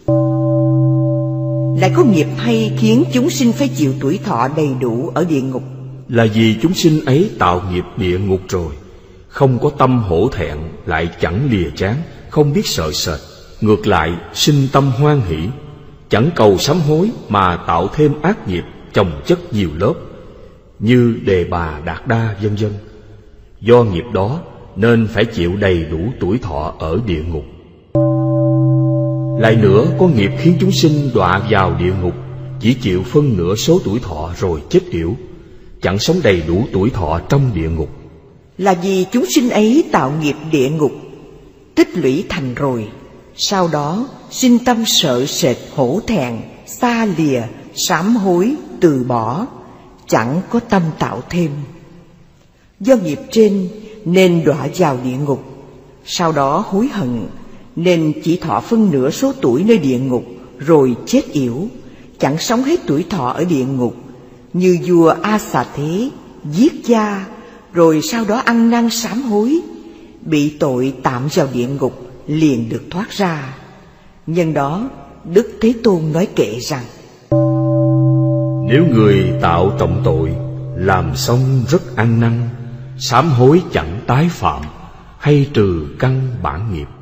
Lại có nghiệp hay khiến chúng sinh phải chịu tuổi thọ đầy đủ ở địa ngục,
là vì chúng sinh ấy tạo nghiệp địa ngục rồi, không có tâm hổ thẹn, lại chẳng lìa chán, không biết sợ sệt, ngược lại sinh tâm hoan hỷ, chẳng cầu sám hối mà tạo thêm ác nghiệp chồng chất nhiều lớp, như Đề Bà, Đạt Đa vân vân. Do nghiệp đó nên phải chịu đầy đủ tuổi thọ ở địa ngục. Lại nữa, có nghiệp khiến chúng sinh đọa vào địa ngục, chỉ chịu phân nửa số tuổi thọ rồi chết yểu, chẳng sống đầy đủ tuổi thọ trong địa ngục.
Là vì chúng sinh ấy tạo nghiệp địa ngục tích lũy thành rồi, sau đó sinh tâm sợ sệt hổ thẹn, xa lìa, sám hối, từ bỏ, chẳng có tâm tạo thêm. Do nghiệp trên nên đọa vào địa ngục, sau đó hối hận nên chỉ thọ phân nửa số tuổi nơi địa ngục rồi chết yểu, chẳng sống hết tuổi thọ ở địa ngục, như vua A Xà Thế giết cha rồi sau đó ăn năn sám hối, bị tội tạm vào địa ngục liền được thoát ra. Nhân đó Đức Thế Tôn nói kệ rằng:
nếu người tạo trọng tội, làm xong rất ăn năn, sám hối chẳng tái phạm, hay trừ căn bản nghiệp.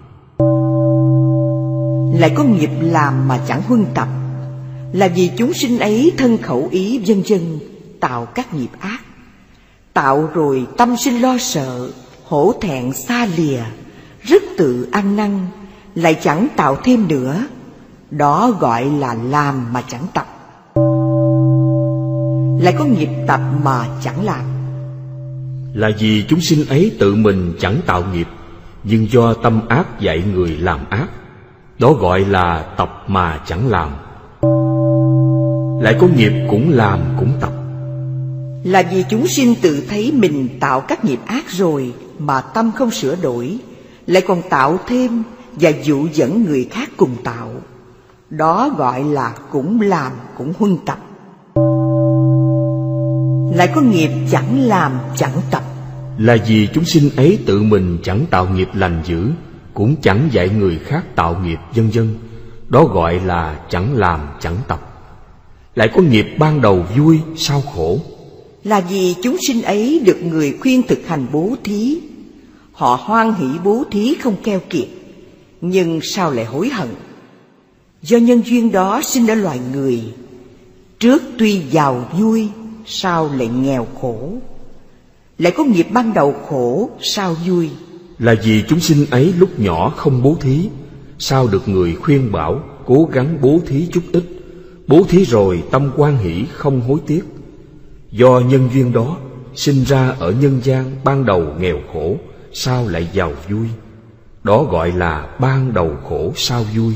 Lại có nghiệp làm mà chẳng huân tập, là vì chúng sinh ấy thân khẩu ý vân vân tạo các nghiệp ác. Tạo rồi tâm sinh lo sợ, hổ thẹn xa lìa, rất tự ăn năn, lại chẳng tạo thêm nữa. Đó gọi là làm mà chẳng tập. Lại có nghiệp tập mà chẳng làm,
là vì chúng sinh ấy tự mình chẳng tạo nghiệp, nhưng do tâm ác dạy người làm ác. Đó gọi là tập mà chẳng làm. Lại có nghiệp cũng làm cũng tập,
là vì chúng sinh tự thấy mình tạo các nghiệp ác rồi mà tâm không sửa đổi, lại còn tạo thêm và dụ dẫn người khác cùng tạo. Đó gọi là cũng làm cũng huân tập. Lại có nghiệp chẳng làm chẳng tập,
Là vì chúng sinh ấy tự mình chẳng tạo nghiệp lành dữ, cũng chẳng dạy người khác tạo nghiệp, vân vân. Đó gọi là chẳng làm chẳng tập. Lại có nghiệp ban đầu vui, sao khổ?
Là vì chúng sinh ấy được người khuyên thực hành bố thí. Họ hoan hỷ bố thí không keo kiệt, nhưng sao lại hối hận? Do nhân duyên đó sinh ở loài người, trước tuy giàu vui, sao lại nghèo khổ? Lại có nghiệp ban đầu khổ, sao vui?
Là vì chúng sinh ấy lúc nhỏ không bố thí, sao được người khuyên bảo cố gắng bố thí chút ít. Bố thí rồi tâm hoan hỷ không hối tiếc. Do nhân duyên đó sinh ra ở nhân gian ban đầu nghèo khổ, sao lại giàu vui? Đó gọi là ban đầu khổ sao vui.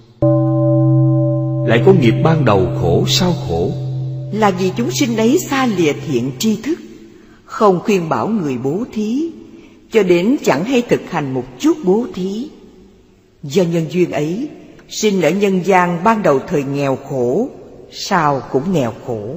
Lại có nghiệp ban đầu khổ sao khổ?
Là vì chúng sinh ấy xa lìa thiện tri thức, không khuyên bảo người bố thí, cho đến chẳng hay thực hành một chút bố thí. Do nhân duyên ấy sinh ở nhân gian ban đầu thời nghèo khổ, sao cũng nghèo khổ.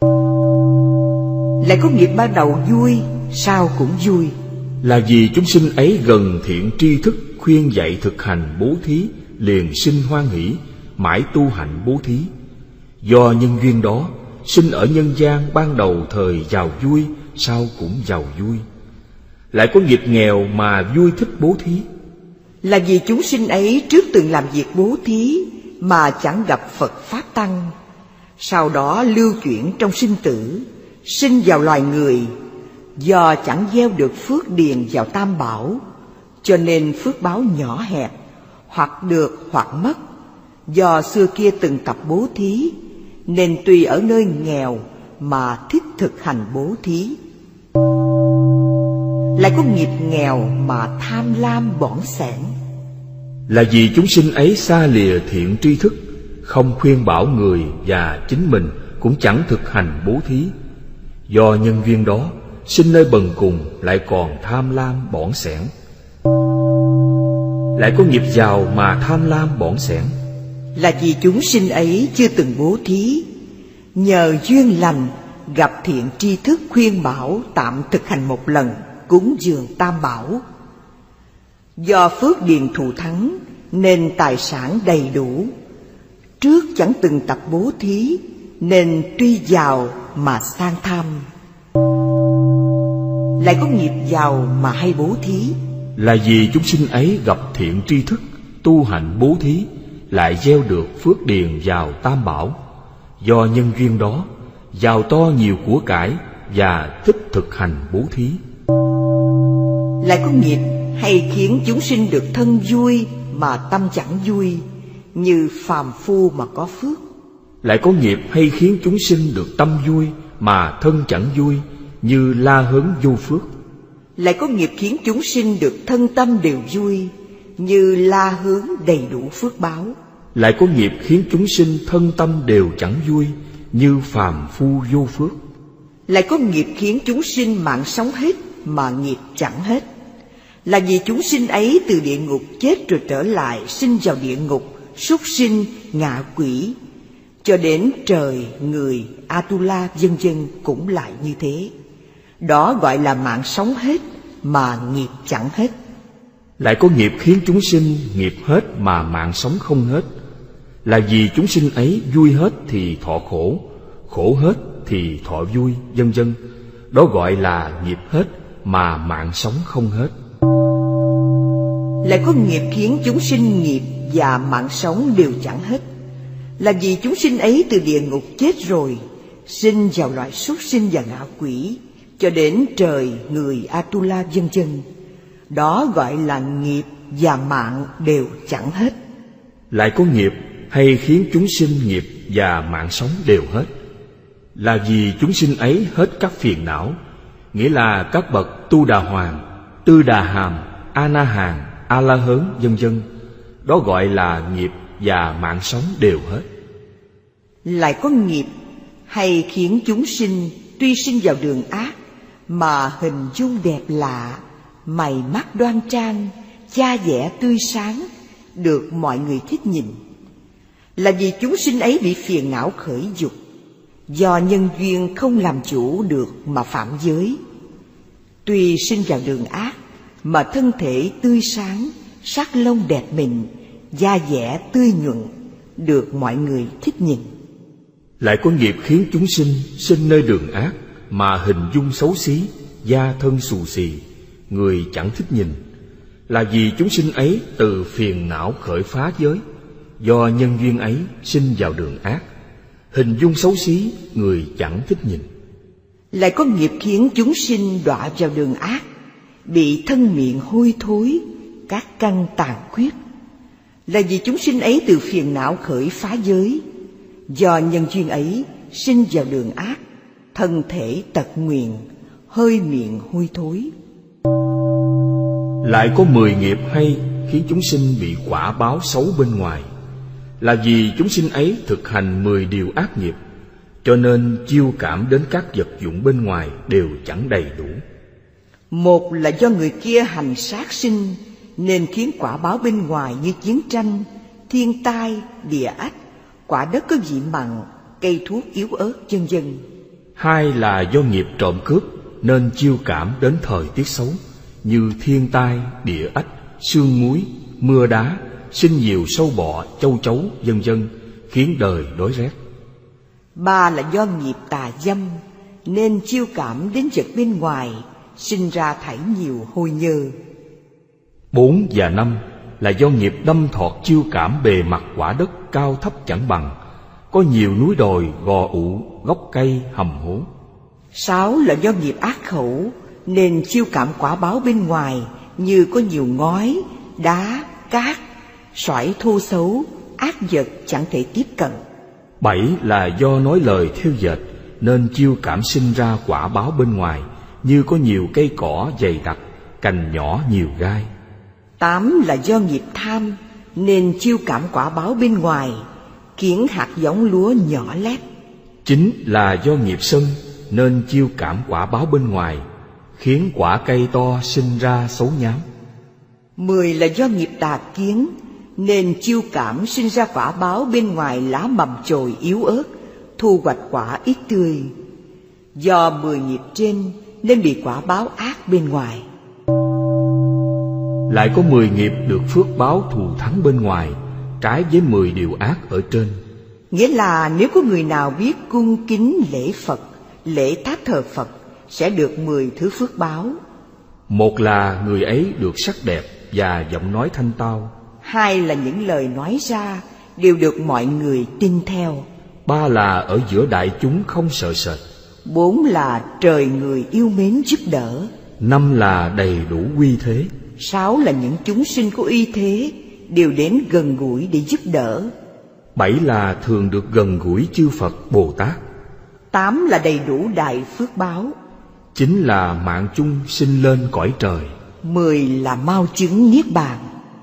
Lại có nghiệp ban đầu vui, sao cũng vui.
Là vì chúng sinh ấy gần thiện tri thức khuyên dạy thực hành bố thí, liền sinh hoan hỷ, mãi tu hạnh bố thí. Do nhân duyên đó sinh ở nhân gian ban đầu thời giàu vui, sao cũng giàu vui. Lại có nghiệp nghèo mà vui thích bố thí.
Là vì chúng sinh ấy trước từng làm việc bố thí mà chẳng gặp Phật Pháp Tăng, sau đó lưu chuyển trong sinh tử, sinh vào loài người. Do chẳng gieo được phước điền vào Tam Bảo, cho nên phước báo nhỏ hẹp, hoặc được hoặc mất. Do xưa kia từng tập bố thí, nên tuy ở nơi nghèo mà thích thực hành bố thí. Lại có nghiệp nghèo mà tham lam bỏng sẻn.
Là vì chúng sinh ấy xa lìa thiện tri thức, không khuyên bảo người và chính mình cũng chẳng thực hành bố thí. Do nhân duyên đó sinh nơi bần cùng, lại còn tham lam bỏng sẻn. Lại có nghiệp giàu mà tham lam bỏng sẻn.
Là vì chúng sinh ấy chưa từng bố thí, nhờ duyên lành gặp thiện tri thức khuyên bảo tạm thực hành một lần cúng dường Tam Bảo. Do phước điền thù thắng nên tài sản đầy đủ, trước chẳng từng tập bố thí nên tuy giàu mà sang tham. Lại có nghiệp giàu mà hay bố thí.
Là vì chúng sinh ấy gặp thiện tri thức tu hành bố thí, lại gieo được phước điền vào Tam Bảo. Do nhân duyên đó giàu to nhiều của cải và thích thực hành bố thí.
Lại có nghiệp hay khiến chúng sinh được thân vui mà tâm chẳng vui, như phàm phu mà có phước.
Lại có nghiệp hay khiến chúng sinh được tâm vui mà thân chẳng vui, như La Hớn vô phước.
Lại có nghiệp khiến chúng sinh được thân tâm đều vui, như La Hướng đầy đủ phước báo.
Lại có nghiệp khiến chúng sinh thân tâm đều chẳng vui, như phàm phu vô phước.
Lại có nghiệp khiến chúng sinh mạng sống hết mà nghiệp chẳng hết. Là vì chúng sinh ấy từ địa ngục chết rồi trở lại sinh vào địa ngục, súc sinh, ngạ quỷ, cho đến trời, người, Atula vân vân cũng lại như thế. Đó gọi là mạng sống hết mà nghiệp chẳng hết.
Lại có nghiệp khiến chúng sinh nghiệp hết mà mạng sống không hết. Là vì chúng sinh ấy vui hết thì thọ khổ, khổ hết thì thọ vui, vân vân. Đó gọi là nghiệp hết mà mạng sống không hết.
Lại có nghiệp khiến chúng sinh nghiệp và mạng sống đều chẳng hết. Là vì chúng sinh ấy từ địa ngục chết rồi sinh vào loại súc sinh và ngạ quỷ, cho đến trời, người, Atula vân vân. Đó gọi là nghiệp và mạng đều chẳng hết.
Lại có nghiệp hay khiến chúng sinh nghiệp và mạng sống đều hết. Là vì chúng sinh ấy hết các phiền não, nghĩa là các bậc Tu Đà Hoàng, Tư Đà Hàm, A Na Hàm, A La Hớn vân vân. Đó gọi là nghiệp và mạng sống đều hết.
Lại có nghiệp hay khiến chúng sinh tuy sinh vào đường ác mà hình dung đẹp lạ, mày mắt đoan trang, da dẻ tươi sáng, được mọi người thích nhìn. Là vì chúng sinh ấy bị phiền não khởi dục, do nhân duyên không làm chủ được mà phạm giới. Tuy sinh vào đường ác mà thân thể tươi sáng, sắc lông đẹp mịn, da dẻ tươi nhuận, được mọi người thích nhìn.
Lại có nghiệp khiến chúng sinh sinh nơi đường ác mà hình dung xấu xí, da thân xù xì, người chẳng thích nhìn. Là vì chúng sinh ấy từ phiền não khởi phá giới, do nhân duyên ấy sinh vào đường ác, hình dung xấu xí, người chẳng thích nhìn.
Lại có nghiệp khiến chúng sinh đọa vào đường ác, bị thân miệng hôi thối, các căn tàn khuyết. Là vì chúng sinh ấy từ phiền não khởi phá giới, do nhân duyên ấy sinh vào đường ác, thân thể tật nguyền, hơi miệng hôi thối.
Lại có 10 nghiệp hay khiến chúng sinh bị quả báo xấu bên ngoài. Là vì chúng sinh ấy thực hành 10 điều ác nghiệp, cho nên chiêu cảm đến các vật dụng bên ngoài đều chẳng đầy đủ.
Một là do người kia hành sát sinh, nên khiến quả báo bên ngoài như chiến tranh, thiên tai, địa ách, quả đất có vị mặn, cây thuốc yếu ớt, vân vân. Hai là do nghiệp trộm cướp, nên chiêu cảm đến thời tiết xấu, như thiên tai, địa ách, sương muối, mưa đá, sinh nhiều sâu bọ, châu chấu, vân vân, khiến đời đói rét. Ba là do nghiệp tà dâm, nên chiêu cảm đến vật bên ngoài, sinh ra thảy nhiều hôi nhơ. 4 và 5 là do nghiệp đâm thọt chiêu cảm bề mặt quả đất cao thấp chẳng bằng, có nhiều núi đồi, gò ụ, gốc cây, hầm hố. 6 là do nghiệp ác khẩu, nên chiêu cảm quả báo bên ngoài, như có nhiều ngói, đá, cát, sỏi thô xấu, ác vật chẳng thể tiếp cận. 7 là do nói lời theo dệt, nên chiêu cảm sinh ra quả báo bên ngoài, như có nhiều cây cỏ dày đặc, cành nhỏ nhiều gai. 8 là do nghiệp tham, nên chiêu cảm quả báo bên ngoài, khiến hạt giống lúa nhỏ lép. 9 là do nghiệp sân, nên chiêu cảm quả báo bên ngoài, khiến quả cây to sinh ra xấu nhám. 10 là do nghiệp tà kiến, nên chiêu cảm sinh ra quả báo bên ngoài lá mầm chồi yếu ớt, thu hoạch quả ít tươi. Do 10 nghiệp trên nên bị quả báo ác bên ngoài. Lại có 10 nghiệp được phước báo thù thắng bên ngoài, trái với 10 điều ác ở trên. Nghĩa là nếu có người nào biết cung kính lễ Phật, lễ tháp thờ Phật, sẽ được 10 thứ phước báo. Một là người ấy được sắc đẹp và giọng nói thanh tao. 2 là những lời nói ra đều được mọi người tin theo. 3 là ở giữa đại chúng không sợ sệt. 4 là trời người yêu mến giúp đỡ. 5 là đầy đủ uy thế. 6 là những chúng sinh có uy thế đều đến gần gũi để giúp đỡ. 7 là thường được gần gũi chư Phật Bồ Tát. 8 là đầy đủ đại phước báo. 9 là mạng chung sinh lên cõi trời. 10 là mau chứng niết bàn.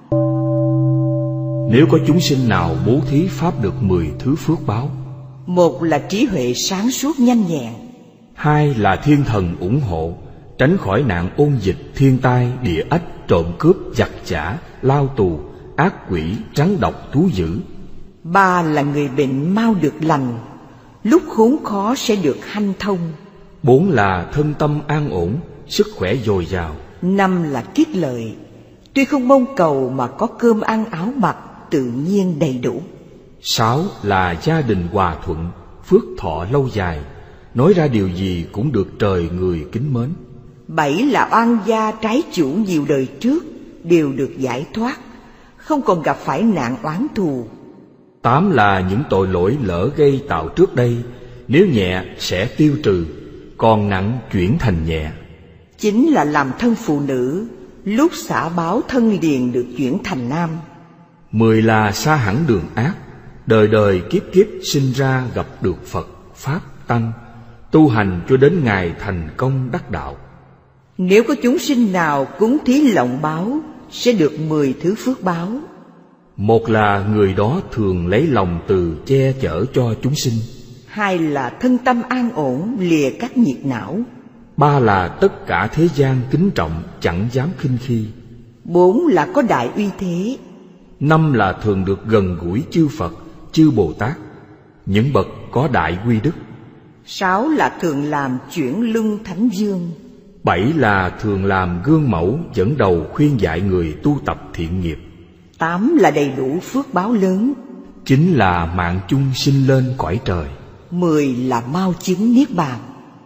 Nếu có chúng sinh nào bố thí pháp được 10 thứ phước báo: 1 là trí huệ sáng suốt nhanh nhẹn. 2 là thiên thần ủng hộ, tránh khỏi nạn ôn dịch, thiên tai, địa ách, trộm cướp, giặc chả, lao tù, ác quỷ, rắn độc, thú dữ. 3 là người bệnh mau được lành, lúc khốn khó sẽ được hanh thông. 4 là thân tâm an ổn, sức khỏe dồi dào. 5 là kiết lợi, tuy không mong cầu mà có cơm ăn áo mặc, tự nhiên đầy đủ. 6 là gia đình hòa thuận, phước thọ lâu dài, nói ra điều gì cũng được trời người kính mến. 7 là oan gia trái chủ nhiều đời trước, đều được giải thoát, không còn gặp phải nạn oán thù. 8 là những tội lỗi lỡ gây tạo trước đây, nếu nhẹ sẽ tiêu trừ, còn nặng chuyển thành nhẹ. 9 là làm thân phụ nữ, lúc xả báo thân liền được chuyển thành nam. 10 là xa hẳn đường ác, đời đời kiếp kiếp sinh ra gặp được Phật, Pháp, Tăng, tu hành cho đến ngày thành công đắc đạo. Nếu có chúng sinh nào cúng thí lộng báo, sẽ được 10 thứ phước báo. 1 là người đó thường lấy lòng từ che chở cho chúng sinh. 2 là thân tâm an ổn, lìa các nhiệt não. 3 là tất cả thế gian kính trọng, chẳng dám khinh khi. 4 là có đại uy thế. 5 là thường được gần gũi chư Phật, chư Bồ Tát, những bậc có đại quy đức. 6 là thường làm chuyển luân thánh dương.
7 là thường làm gương mẫu dẫn đầu khuyên dạy người tu tập thiện nghiệp.
8 là đầy đủ phước báo lớn.
9 là mạng chung sinh lên cõi trời.
10 là mau chứng niết bàn.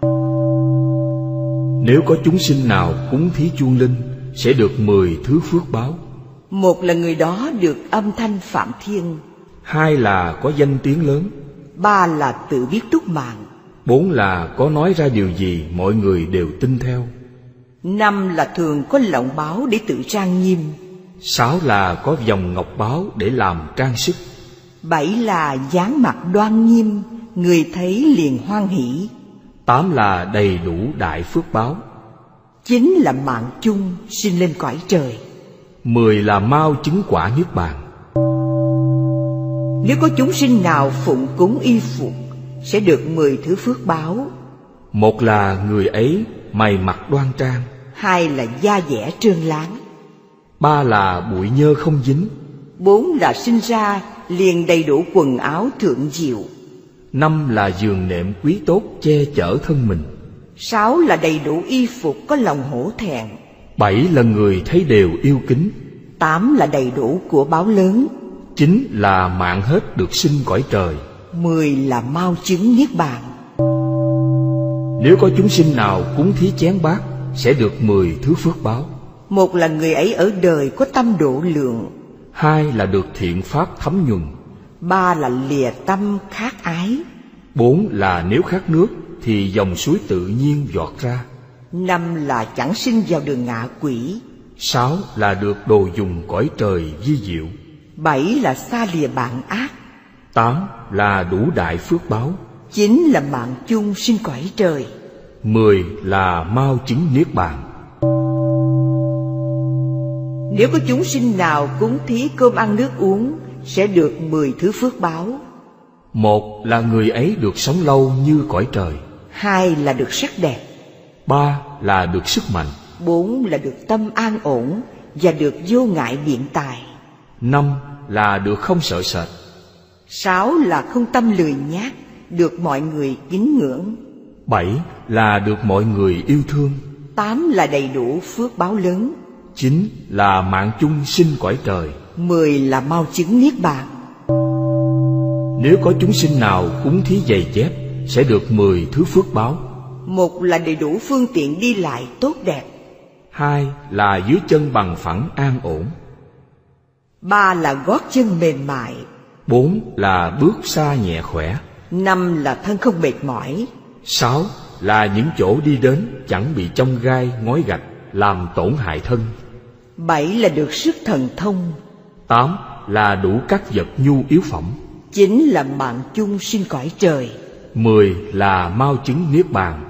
Nếu có chúng sinh nào cúng thí chuông linh sẽ được 10 thứ phước báo.
1 là người đó được âm thanh Phạm Thiên.
2 là có danh tiếng lớn.
3 là tự biết túc mạng.
4 là có nói ra điều gì mọi người đều tin theo.
5 là thường có lọng báo để tự trang nghiêm.
6 là có vòng ngọc báo để làm trang sức.
7 là dáng mặt đoan nghiêm, người thấy liền hoan hỷ.
8 là đầy đủ đại phước báo.
9 là mạng chung sinh lên cõi trời.
10 là mau chứng quả niết bàn.
Nếu có chúng sinh nào phụng cúng y phục sẽ được 10 thứ phước báo.
1 là người ấy mày mặc đoan trang.
2 là da dẻ trơn láng.
3 là bụi nhơ không dính.
4 là sinh ra liền đầy đủ quần áo thượng diệu.
5 là giường nệm quý tốt che chở thân mình.
6 là đầy đủ y phục có lòng hổ thẹn.
7 là người thấy đều yêu kính.
8 là đầy đủ của báo lớn.
9 là mạng hết được sinh cõi trời.
10 là mau chứng niết bàn.
Nếu có chúng sinh nào cúng thí chén bát sẽ được 10 thứ phước báo.
1 là người ấy ở đời có tâm độ lượng.
2 là được thiện pháp thấm nhuần.
3 là lìa tâm khát ái.
4 là nếu khát nước thì dòng suối tự nhiên giọt ra.
5 là chẳng sinh vào đường ngạ quỷ.
6 là được đồ dùng cõi trời vi diệu.
7 là xa lìa bạn ác.
8 là đủ đại phước báo.
9 là mạng chung sinh cõi trời.
10 là mau chứng niết bàn.
Nếu có chúng sinh nào cúng thí cơm ăn nước uống sẽ được 10 thứ phước báo.
1 là người ấy được sống lâu như cõi trời.
2 là được sắc đẹp.
3 là được sức mạnh.
4 là được tâm an ổn và được vô ngại biện tài.
5 là được không sợ sệt.
6 là không tâm lười nhác, được mọi người kính ngưỡng.
7 là được mọi người yêu thương.
8 là đầy đủ phước báo lớn.
9 là mạng chung sinh cõi trời.
10 là mau chứng niết bàn.
Nếu có chúng sinh nào cúng thí giày dép sẽ được 10 thứ phước báo.
1 là đầy đủ phương tiện đi lại tốt đẹp.
2 là dưới chân bằng phẳng an ổn.
3 là gót chân mềm mại.
4 là bước xa nhẹ khỏe.
5 là thân không mệt mỏi.
6 là những chỗ đi đến chẳng bị chông gai ngói gạch làm tổn hại thân.
7 là được sức thần thông.
8 là đủ các vật nhu yếu phẩm.
9 là mạng chung sinh cõi trời.
10 là mau chứng niết bàn.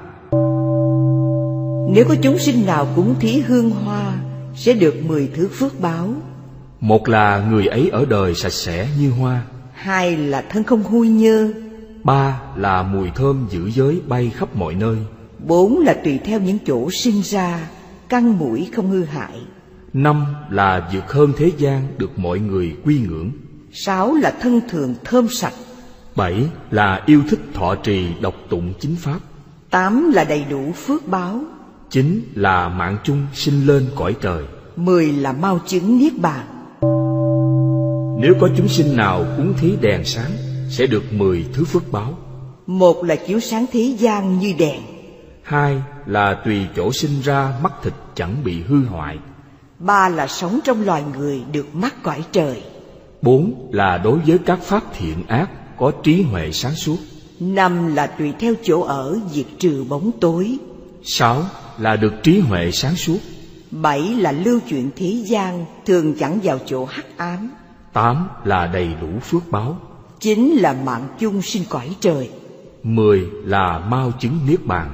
Nếu có chúng sinh nào cúng thí hương hoa sẽ được 10 thứ phước báo.
1 là người ấy ở đời sạch sẽ như hoa.
2 là thân không hôi nhơ.
3 là mùi thơm giữ giới bay khắp mọi nơi.
4 là tùy theo những chỗ sinh ra, căn mũi không hư hại.
5 là vượt hơn thế gian được mọi người quy ngưỡng.
6 là thân thường thơm sạch.
7 là yêu thích thọ trì đọc tụng chính pháp.
8 là đầy đủ phước báo.
9 là mạng chung sinh lên cõi trời.
10 là mau chứng niết bàn.
Nếu có chúng sinh nào cúng thí đèn sáng sẽ được 10 thứ phước báo.
1 là chiếu sáng thế gian như đèn.
2 là tùy chỗ sinh ra mắt thịt chẳng bị hư hoại.
3 là sống trong loài người được mắt cõi trời.
4 là đối với các pháp thiện ác có trí huệ sáng suốt.
5 là tùy theo chỗ ở diệt trừ bóng tối.
6 là được trí huệ sáng suốt.
7 là lưu chuyển thế gian thường chẳng vào chỗ hắc ám.
8 là đầy đủ phước báo.
9 là mạng chung sinh cõi trời.
10 là mau chứng niết bàn.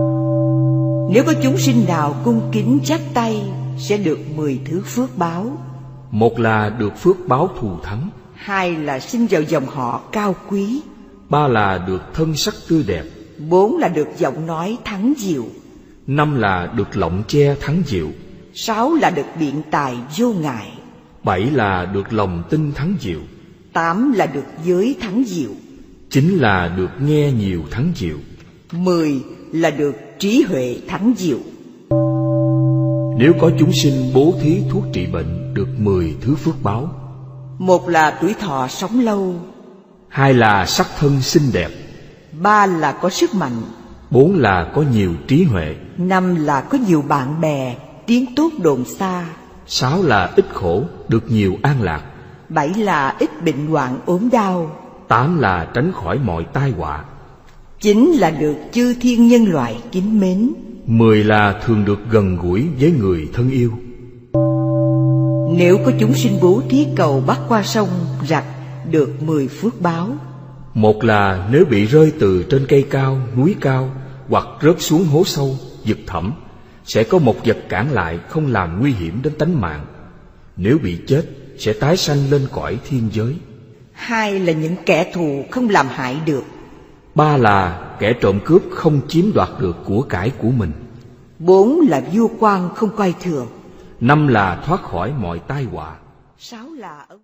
Nếu có chúng sinh nào cung kính chắp tay sẽ được 10 thứ phước báo.
1 là được phước báo thù thắng.
2 là sinh vào dòng họ cao quý.
3 là được thân sắc tươi đẹp.
4 là được giọng nói thắng diệu.
5 là được lọng che thắng diệu.
6 là được biện tài vô ngại.
7 là được lòng tin thắng diệu.
8 là được giới thắng diệu.
9 là được nghe nhiều thắng diệu.
10 là được trí huệ thắng diệu.
Nếu có chúng sinh bố thí thuốc trị bệnh được 10 thứ phước báo.
1 là tuổi thọ sống lâu,
2 là sắc thân xinh đẹp,
3 là có sức mạnh,
4 là có nhiều trí huệ,
5 là có nhiều bạn bè, tiếng tốt đồn xa,
6 là ít khổ, được nhiều an lạc,
7 là ít bệnh hoạn ốm đau,
8 là tránh khỏi mọi tai họa,
9 là được chư thiên nhân loại kính mến,
10 là thường được gần gũi với người thân yêu.
Nếu có chúng sinh bố thí cầu bắt qua sông rạch được 10 phước báo.
1 là nếu bị rơi từ trên cây cao, núi cao hoặc rớt xuống hố sâu, vực thẳm, sẽ có một vật cản lại không làm nguy hiểm đến tánh mạng. Nếu bị chết, sẽ tái sanh lên cõi thiên giới.
2 là những kẻ thù không làm hại được.
3 là kẻ trộm cướp không chiếm đoạt được của cải của mình.
4 là vua quan không coi thường.
5 là thoát khỏi mọi tai họa.
6 là